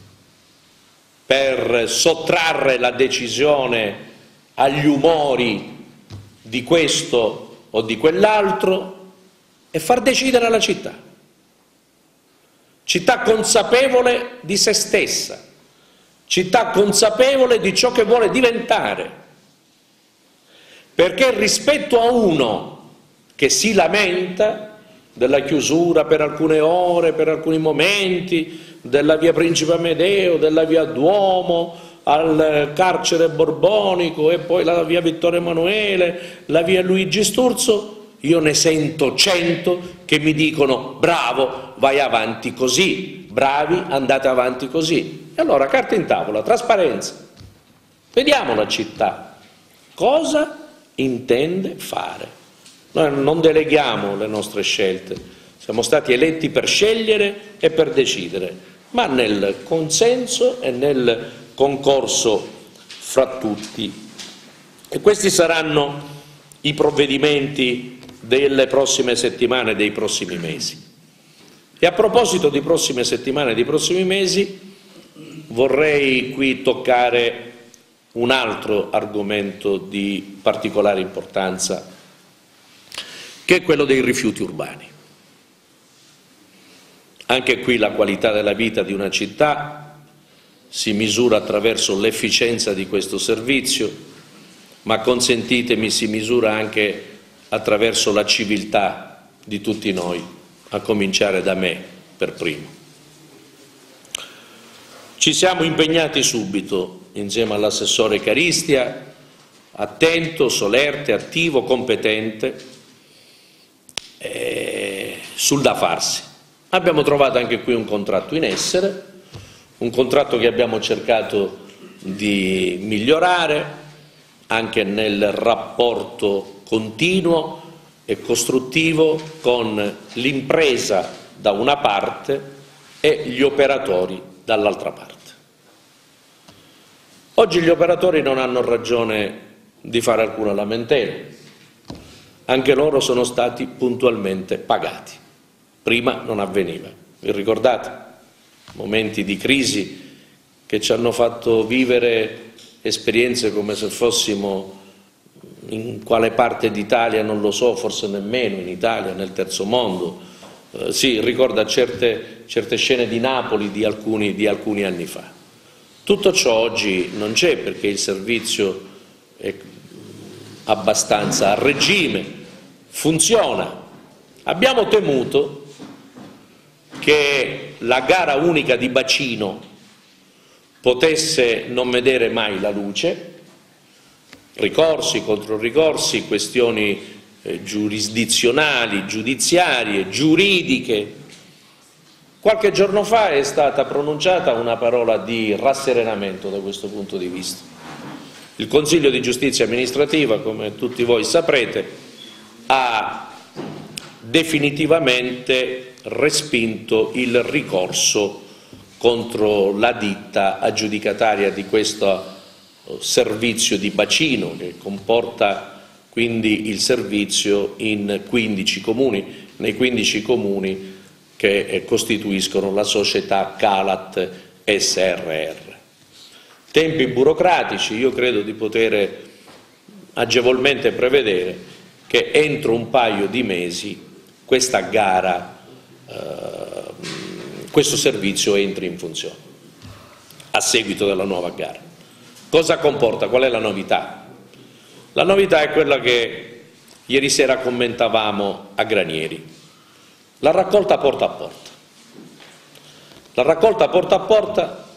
A: per sottrarre la decisione agli umori di questo o di quell'altro e far decidere la città. Città consapevole di se stessa, città consapevole di ciò che vuole diventare, perché rispetto a uno che si lamenta della chiusura per alcune ore, per alcuni momenti, della via Principe Amedeo, della via Duomo, al carcere borbonico e poi la via Vittorio Emanuele, la via Luigi Sturzo, io ne sento cento che mi dicono bravo, vai avanti così, bravi, andate avanti così. E allora carta in tavola, trasparenza, vediamo la città, cosa intende fare. Noi non deleghiamo le nostre scelte, siamo stati eletti per scegliere e per decidere, ma nel consenso e nel concorso fra tutti. E questi saranno i provvedimenti delle prossime settimane e dei prossimi mesi. E a proposito di prossime settimane e di prossimi mesi, vorrei qui toccare un altro argomento di particolare importanza, che è quello dei rifiuti urbani. Anche qui la qualità della vita di una città si misura attraverso l'efficienza di questo servizio, ma consentitemi, si misura anche attraverso la civiltà di tutti noi, a cominciare da me per primo. Ci siamo impegnati subito, insieme all'assessore Caristia, attento, solerte, attivo, competente, eh, sul da farsi. Abbiamo trovato anche qui un contratto in essere, un contratto che abbiamo cercato di migliorare anche nel rapporto continuo e costruttivo con l'impresa da una parte e gli operatori dall'altra parte. Oggi gli operatori non hanno ragione di fare alcuna lamentela, anche loro sono stati puntualmente pagati, prima non avveniva, vi ricordate? Momenti di crisi che ci hanno fatto vivere esperienze come se fossimo in quale parte d'Italia, non lo so, forse nemmeno in Italia, nel terzo mondo. Eh, sì, ricorda certe, certe scene di Napoli di alcuni, di alcuni anni fa. Tutto ciò oggi non c'è perché il servizio è abbastanza a regime, funziona. Abbiamo temuto che la gara unica di bacino potesse non vedere mai la luce, ricorsi, controricorsi, questioni eh, giurisdizionali, giudiziarie, giuridiche. Qualche giorno fa è stata pronunciata una parola di rasserenamento da questo punto di vista. Il Consiglio di Giustizia Amministrativa, come tutti voi saprete, ha definitivamente respinto il ricorso contro la ditta aggiudicataria di questo servizio di bacino che comporta quindi il servizio in quindici comuni, nei quindici comuni che costituiscono la società Calat S R R. Tempi burocratici, io credo di poter agevolmente prevedere che entro un paio di mesi questa gara, eh, questo servizio entri in funzione a seguito della nuova gara. Cosa comporta? Qual è la novità? La novità è quella che ieri sera commentavamo a Granieri, la raccolta porta a porta. La raccolta porta a porta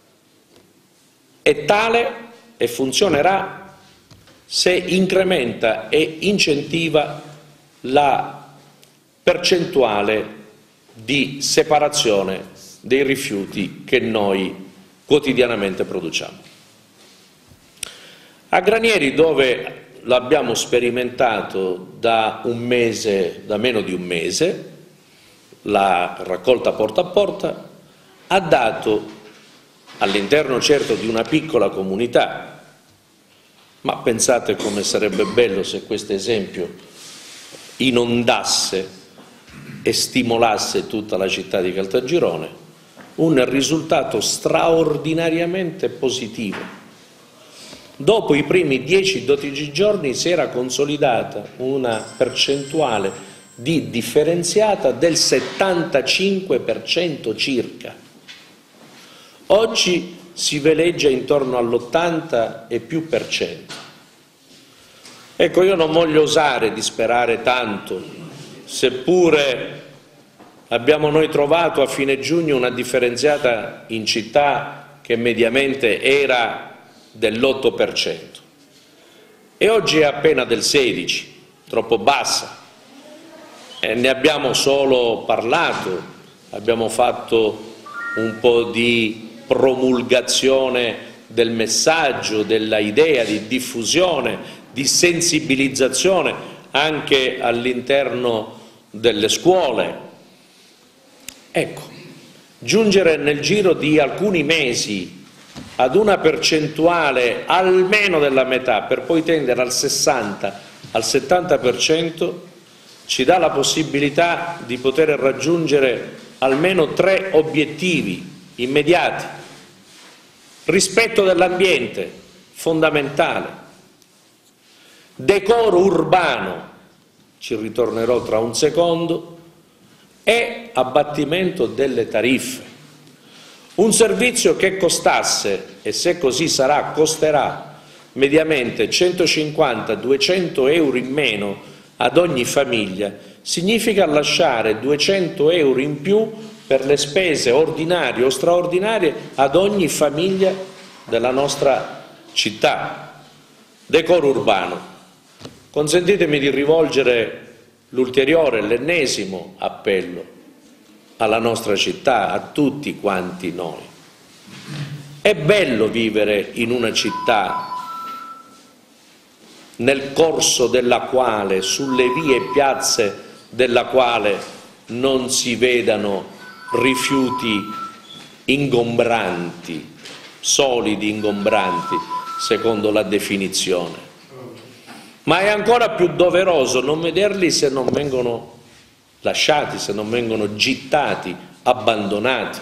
A: è tale e funzionerà se incrementa e incentiva la percentuale di separazione dei rifiuti che noi quotidianamente produciamo. A Granieri, dove l'abbiamo sperimentato da un mese, da meno di un mese, la raccolta porta a porta, ha dato all'interno certo di una piccola comunità, ma pensate come sarebbe bello se questo esempio inondasse e stimolasse tutta la città di Caltagirone, un risultato straordinariamente positivo. Dopo i primi dieci dodici giorni si era consolidata una percentuale di differenziata del settantacinque per cento circa. Oggi si veleggia intorno all'ottanta e più per cento. Ecco, io non voglio osare di sperare tanto, seppure abbiamo noi trovato a fine giugno una differenziata in città che mediamente era dell'otto per cento e oggi è appena del sedici per cento, troppo bassa. E ne abbiamo solo parlato, abbiamo fatto un po' di promulgazione del messaggio, della idea di diffusione, di sensibilizzazione anche all'interno delle scuole. Ecco, giungere nel giro di alcuni mesi ad una percentuale almeno della metà per poi tendere al sessanta, al settanta per cento ci dà la possibilità di poter raggiungere almeno tre obiettivi immediati. Rispetto dell'ambiente, fondamentale. Decoro urbano, ci ritornerò tra un secondo, e abbattimento delle tariffe. Un servizio che costasse, e se così sarà, costerà mediamente centocinquanta duecento euro in meno ad ogni famiglia significa lasciare duecento euro in più per le spese ordinarie o straordinarie ad ogni famiglia della nostra città. Decoro urbano. Consentitemi di rivolgere l'ulteriore, l'ennesimo appello alla nostra città, a tutti quanti noi. È bello vivere in una città nel corso della quale, sulle vie e piazze della quale non si vedano rifiuti ingombranti, solidi ingombranti, secondo la definizione. Ma è ancora più doveroso non vederli se non vengono lasciati, se non vengono gittati, abbandonati.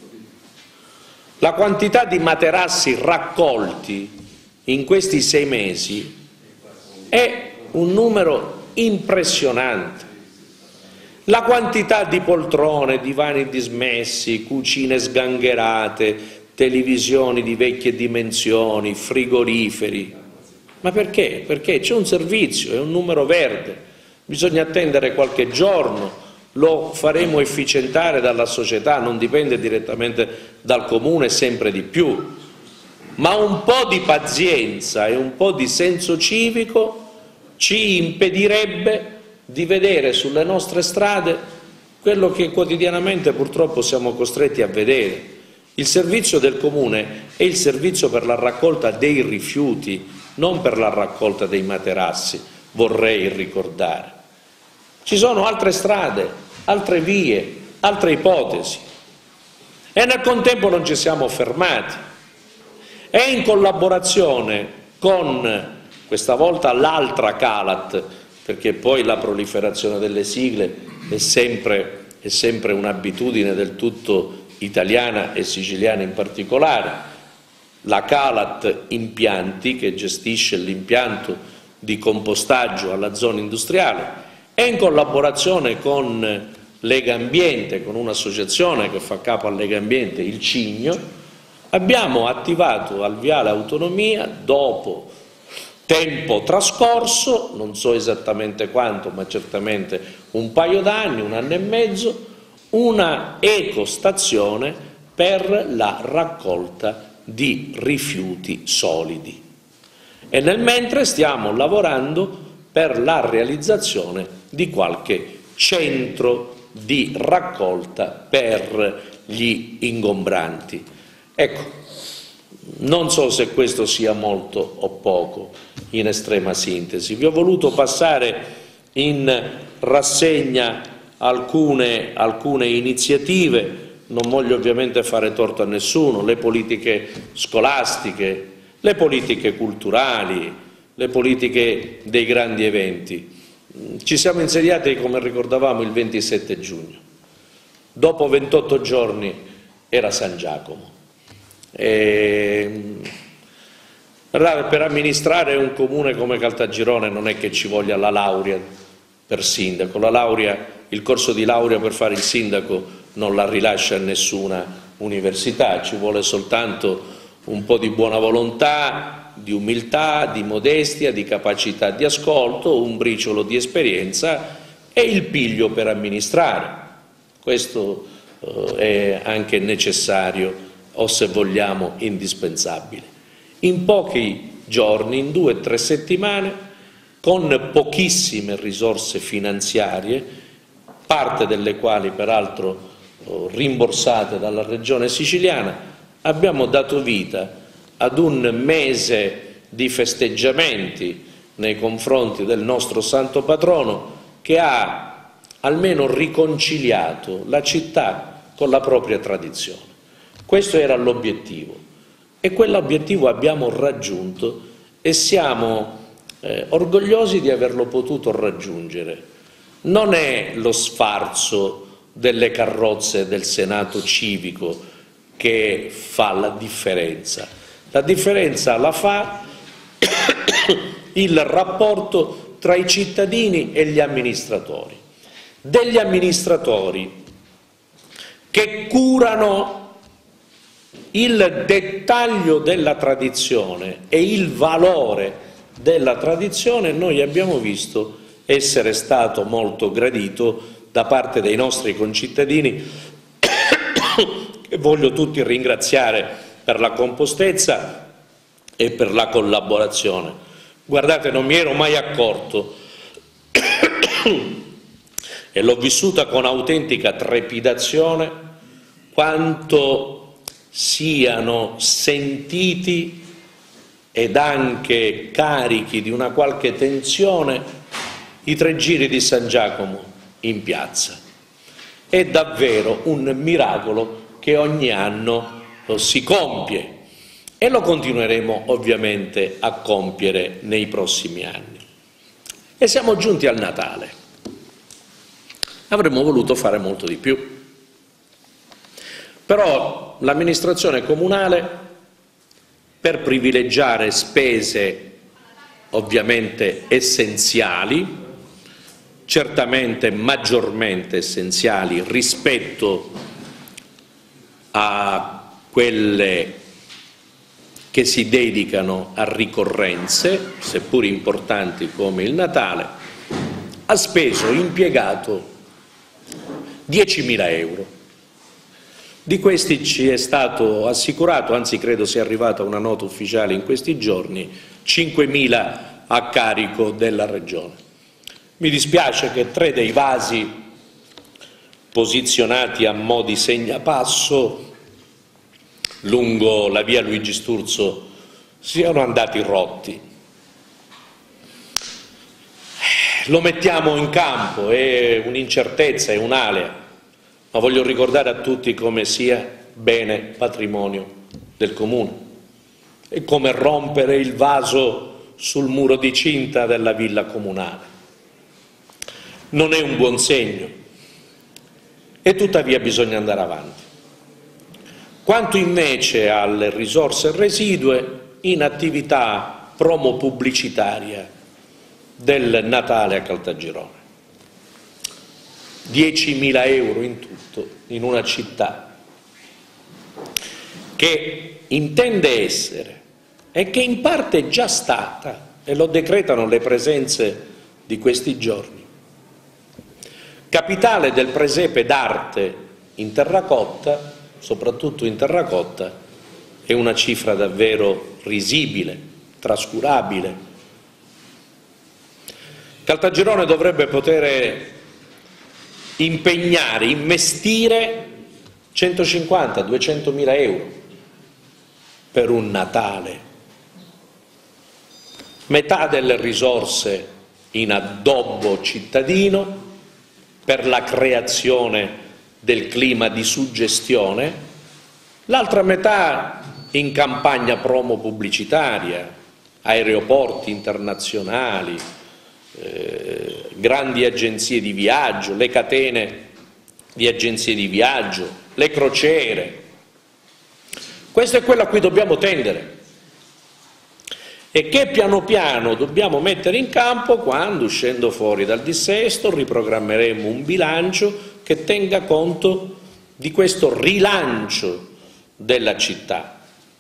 A: La quantità di materassi raccolti in questi sei mesi è un numero impressionante. La quantità di poltrone, divani dismessi, cucine sgangherate, televisioni di vecchie dimensioni, frigoriferi. Ma perché? Perché c'è un servizio, è un numero verde, bisogna attendere qualche giorno, lo faremo efficientare dalla società, non dipende direttamente dal comune, sempre di più. Ma un po' di pazienza e un po' di senso civico ci impedirebbe di vedere sulle nostre strade quello che quotidianamente purtroppo siamo costretti a vedere. Il servizio del comune è il servizio per la raccolta dei rifiuti, non per la raccolta dei materassi, vorrei ricordare. Ci sono altre strade, altre vie, altre ipotesi e nel contempo non ci siamo fermati. E in collaborazione con, questa volta, l'altra Calat, perché poi la proliferazione delle sigle è sempre, è sempre un'abitudine del tutto italiana e siciliana in particolare, la Calat Impianti, che gestisce l'impianto di compostaggio alla zona industriale, e in collaborazione con Lega Ambiente, con un'associazione che fa capo a Lega Ambiente, il Cigno, abbiamo attivato al Viale Autonomia, dopo tempo trascorso, non so esattamente quanto, ma certamente un paio d'anni, un anno e mezzo, una ecostazione per la raccolta di rifiuti solidi. E nel mentre stiamo lavorando per la realizzazione di qualche centro di raccolta per gli ingombranti. Ecco, non so se questo sia molto o poco, in estrema sintesi. Vi ho voluto passare in rassegna alcune, alcune iniziative, non voglio ovviamente fare torto a nessuno, le politiche scolastiche, le politiche culturali, le politiche dei grandi eventi. Ci siamo insediati, come ricordavamo, il ventisette giugno. Dopo ventotto giorni era San Giacomo. E per amministrare un comune come Caltagirone non è che ci voglia la laurea per sindaco, la laurea, il corso di laurea per fare il sindaco non la rilascia nessuna università, ci vuole soltanto un po' di buona volontà, di umiltà, di modestia, di capacità di ascolto, un briciolo di esperienza e il piglio per amministrare. Questo eh, è anche necessario o, se vogliamo, indispensabile. In pochi giorni, in due o tre settimane, con pochissime risorse finanziarie, parte delle quali peraltro rimborsate dalla Regione Siciliana, abbiamo dato vita ad un mese di festeggiamenti nei confronti del nostro santo patrono, che ha almeno riconciliato la città con la propria tradizione. Questo era l'obiettivo e quell'obiettivo abbiamo raggiunto e siamo eh, orgogliosi di averlo potuto raggiungere. Non è lo sfarzo delle carrozze del Senato civico che fa la differenza. La differenza la fa il rapporto tra i cittadini e gli amministratori. Degli amministratori che curano il dettaglio della tradizione e il valore della tradizione, noi abbiamo visto essere stato molto gradito da parte dei nostri concittadini che voglio tutti ringraziare per la compostezza e per la collaborazione. Guardate, non mi ero mai accorto e l'ho vissuta con autentica trepidazione quanto siano sentiti ed anche carichi di una qualche tensione i tre giri di San Giacomo in piazza. È davvero un miracolo che ogni anno si compie e lo continueremo ovviamente a compiere nei prossimi anni. E siamo giunti al Natale. Avremmo voluto fare molto di più. Però l'amministrazione comunale, per privilegiare spese ovviamente essenziali, certamente maggiormente essenziali rispetto a quelle che si dedicano a ricorrenze, seppur importanti come il Natale, ha speso, impiegato diecimila euro. Di questi ci è stato assicurato, anzi credo sia arrivata una nota ufficiale in questi giorni, cinquemila a carico della Regione. Mi dispiace che tre dei vasi posizionati a mo' di segnapasso lungo la via Luigi Sturzo siano andati rotti. Lo mettiamo in campo, è un'incertezza, è un'alea, ma voglio ricordare a tutti come sia bene patrimonio del Comune e come rompere il vaso sul muro di cinta della villa comunale. Non è un buon segno e tuttavia bisogna andare avanti. Quanto invece alle risorse residue in attività promo pubblicitaria del Natale a Caltagirone. diecimila euro in tutto in una città che intende essere e che in parte è già stata, e lo decretano le presenze di questi giorni, capitale del presepe d'arte in terracotta, soprattutto in terracotta, è una cifra davvero risibile, trascurabile. Caltagirone dovrebbe poter impegnare, investire centocinquanta duecentomila euro per un Natale, metà delle risorse in addobbo cittadino per la creazione del clima di suggestione, l'altra metà in campagna promo pubblicitaria, aeroporti internazionali, eh, grandi agenzie di viaggio, le catene di agenzie di viaggio, le crociere. Questo è quello a cui dobbiamo tendere e che piano piano dobbiamo mettere in campo quando, uscendo fuori dal dissesto, riprogrammeremo un bilancio che tenga conto di questo rilancio della città.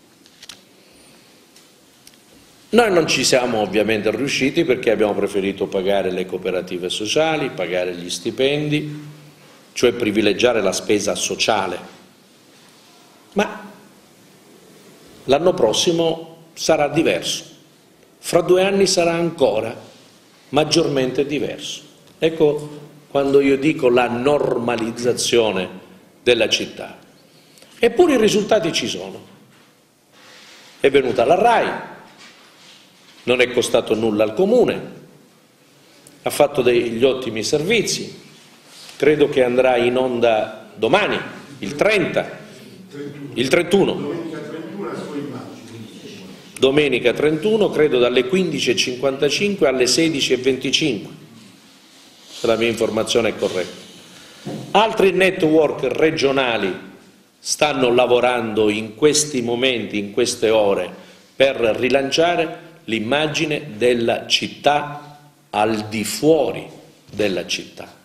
A: Noi non ci siamo ovviamente riusciti perché abbiamo preferito pagare le cooperative sociali, pagare gli stipendi, cioè privilegiare la spesa sociale. Ma l'anno prossimo sarà diverso, fra due anni sarà ancora maggiormente diverso. Ecco quando io dico la normalizzazione della città. Eppure i risultati ci sono. È venuta la RAI, non è costato nulla al Comune, ha fatto degli ottimi servizi, credo che andrà in onda domani, il trenta, il trentuno. Domenica trentuno, credo dalle quindici e cinquantacinque alle sedici e venticinque, se la mia informazione è corretta. Altri network regionali stanno lavorando in questi momenti, in queste ore, per rilanciare l'immagine della città al di fuori della città.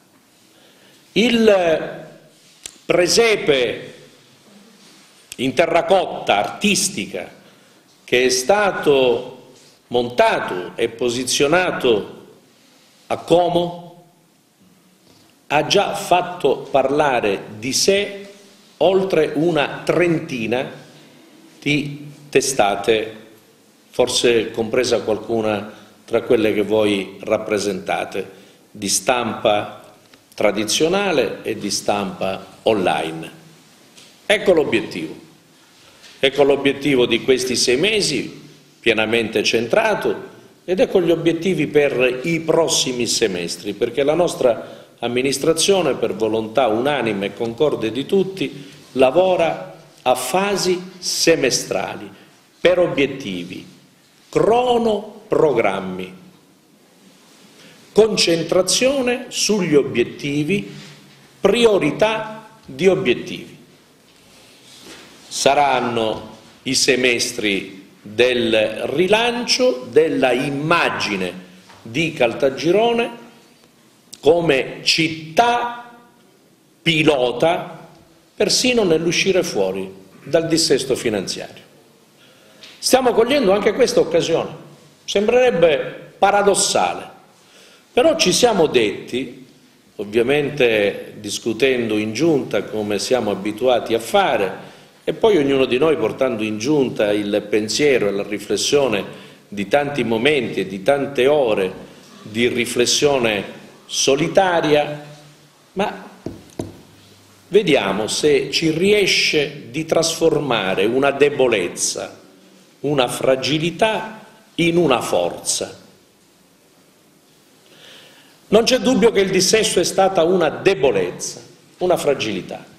A: Il presepe in terracotta artistica che è stato montato e posizionato a Como, ha già fatto parlare di sé oltre una trentina di testate, forse compresa qualcuna tra quelle che voi rappresentate, di stampa tradizionale e di stampa online. Ecco l'obiettivo. Ecco l'obiettivo di questi sei mesi, pienamente centrato, ed ecco gli obiettivi per i prossimi semestri, perché la nostra amministrazione, per volontà unanime e concorde di tutti, lavora a fasi semestrali, per obiettivi, cronoprogrammi, concentrazione sugli obiettivi, priorità di obiettivi. Saranno i semestri del rilancio della immagine di Caltagirone come città pilota persino nell'uscire fuori dal dissesto finanziario. Stiamo cogliendo anche questa occasione, sembrerebbe paradossale, però ci siamo detti, ovviamente discutendo in giunta come siamo abituati a fare, e poi ognuno di noi portando in giunta il pensiero e la riflessione di tanti momenti e di tante ore di riflessione solitaria, ma vediamo se ci riesce di trasformare una debolezza, una fragilità in una forza. Non c'è dubbio che il dissesto è stata una debolezza, una fragilità.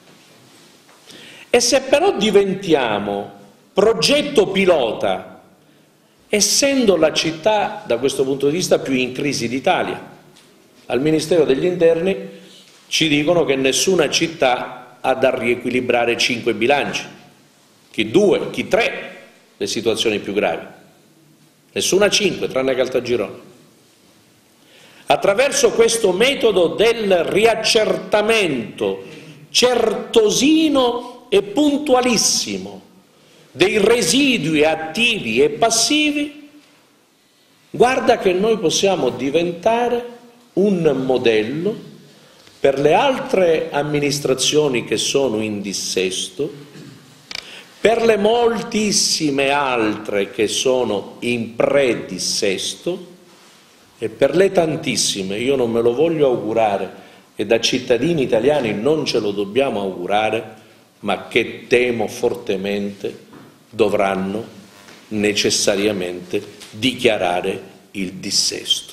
A: E se però diventiamo progetto pilota, essendo la città da questo punto di vista più in crisi d'Italia, al Ministero degli Interni ci dicono che nessuna città ha da riequilibrare cinque bilanci, chi due, chi tre le situazioni più gravi, nessuna cinque tranne Caltagirone. Attraverso questo metodo del riaccertamento certosino e puntualissimo dei residui attivi e passivi, guarda che noi possiamo diventare un modello per le altre amministrazioni che sono in dissesto, per le moltissime altre che sono in predissesto e per le tantissime, io non me lo voglio augurare e da cittadini italiani non ce lo dobbiamo augurare, ma che temo fortemente dovranno necessariamente dichiarare il dissesto.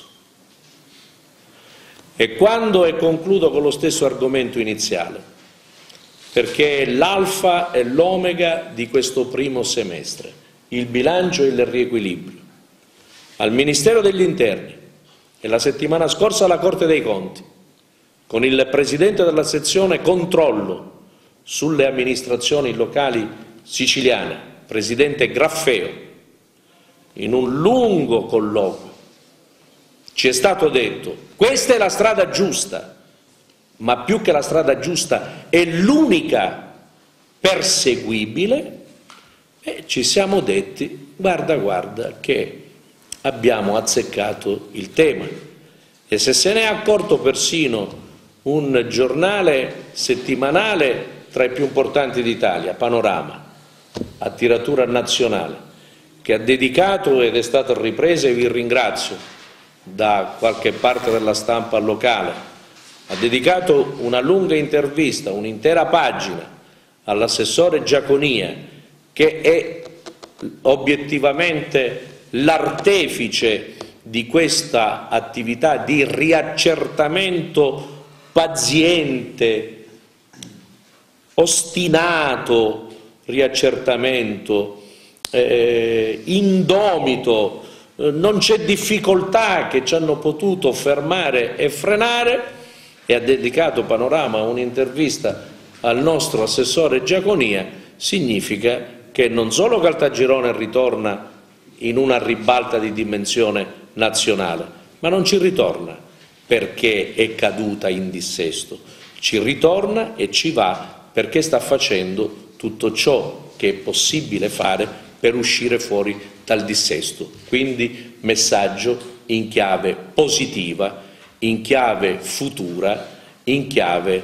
A: E quando, e concludo con lo stesso argomento iniziale, perché è l'alfa e l'omega di questo primo semestre, il bilancio e il riequilibrio, al Ministero degli Interni e la settimana scorsa alla Corte dei Conti, con il Presidente della sezione controllo sulle amministrazioni locali siciliane, Presidente Graffeo, in un lungo colloquio, ci è stato detto: questa è la strada giusta, ma più che la strada giusta è l'unica perseguibile, e ci siamo detti: guarda, guarda che abbiamo azzeccato il tema. E se se ne è accorto persino un giornale settimanale tra i più importanti d'Italia, Panorama, a tiratura nazionale, che ha dedicato, ed è stata ripresa e vi ringrazio, da qualche parte della stampa locale, ha dedicato una lunga intervista, un'intera pagina, all'assessore Giaconia, che è obiettivamente l'artefice di questa attività di riaccertamento paziente, ostinato riaccertamento, eh, indomito, eh, non c'è difficoltà che ci hanno potuto fermare e frenare, e ha dedicato Panorama un'intervista al nostro assessore Giaconia, significa che non solo Caltagirone ritorna in una ribalta di dimensione nazionale, ma non ci ritorna perché è caduta in dissesto, ci ritorna e ci va perché sta facendo tutto ciò che è possibile fare per uscire fuori dal dissesto. Quindi messaggio in chiave positiva, in chiave futura, in chiave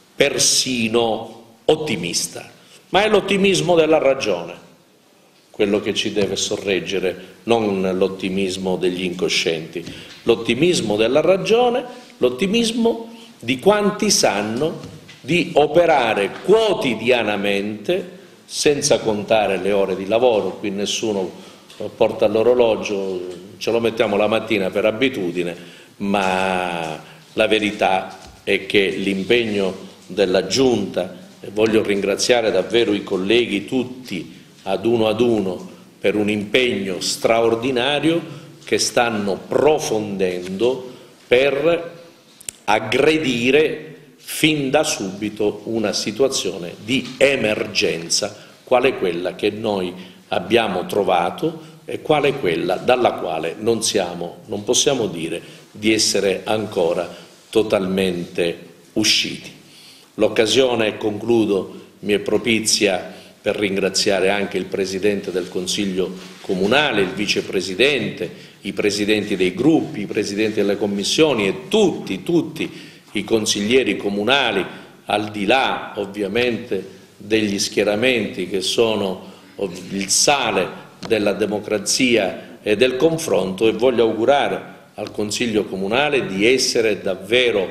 A: persino ottimista. Ma è l'ottimismo della ragione quello che ci deve sorreggere, non l'ottimismo degli incoscienti. L'ottimismo della ragione, l'ottimismo di quanti sanno di operare quotidianamente, senza contare le ore di lavoro. Qui nessuno porta l'orologio, ce lo mettiamo la mattina per abitudine, ma la verità è che l'impegno della Giunta, e voglio ringraziare davvero i colleghi tutti ad uno ad uno per un impegno straordinario che stanno profondendo per aggredire fin da subito una situazione di emergenza quale quella che noi abbiamo trovato e quale quella dalla quale non siamo, non possiamo dire di essere ancora totalmente usciti. L'occasione, e concludo, mi è propizia per ringraziare anche il Presidente del Consiglio Comunale, il Vicepresidente, i Presidenti dei gruppi, i Presidenti delle Commissioni e tutti, tutti i consiglieri comunali, al di là ovviamente degli schieramenti che sono il sale della democrazia e del confronto, e voglio augurare al Consiglio Comunale di essere davvero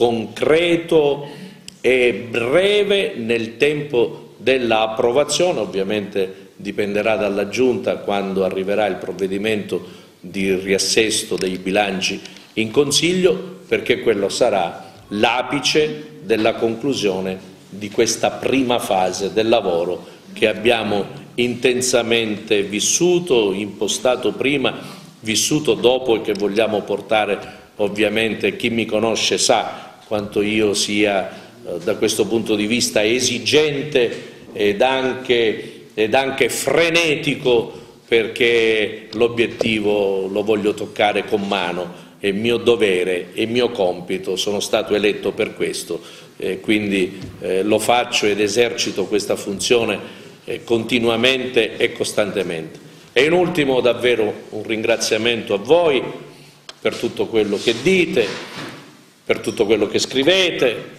A: concreto e breve nel tempo dell'approvazione. Ovviamente dipenderà dalla Giunta quando arriverà il provvedimento di riassesto dei bilanci in Consiglio, perché quello sarà l'apice della conclusione di questa prima fase del lavoro che abbiamo intensamente vissuto, impostato prima, vissuto dopo e che vogliamo portare ovviamente. Chi mi conosce sa quanto io sia da questo punto di vista esigente ed anche, ed anche frenetico, perché l'obiettivo lo voglio toccare con mano, è mio dovere, è mio compito, sono stato eletto per questo, eh, quindi eh, lo faccio ed esercito questa funzione eh, continuamente e costantemente. E in ultimo davvero un ringraziamento a voi per tutto quello che dite, per tutto quello che scrivete,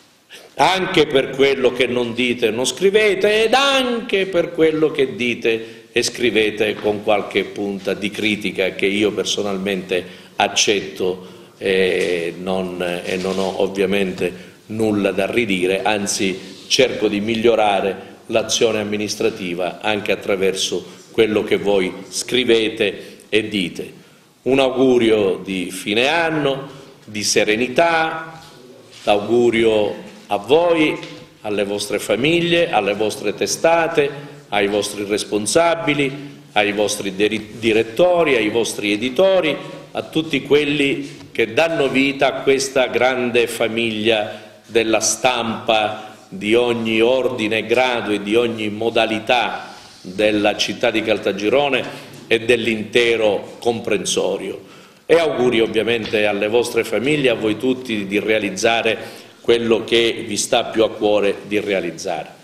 A: anche per quello che non dite e non scrivete, ed anche per quello che dite e scrivete con qualche punta di critica che io personalmente accetto e non, e non ho ovviamente nulla da ridire, anzi cerco di migliorare l'azione amministrativa anche attraverso quello che voi scrivete e dite. Un augurio di fine anno, di serenità, l'augurio a voi, alle vostre famiglie, alle vostre testate, ai vostri responsabili, ai vostri direttori, ai vostri editori, a tutti quelli che danno vita a questa grande famiglia della stampa di ogni ordine e grado e di ogni modalità della città di Caltagirone e dell'intero comprensorio. E auguri ovviamente alle vostre famiglie, a voi tutti, di realizzare quello che vi sta più a cuore di realizzare.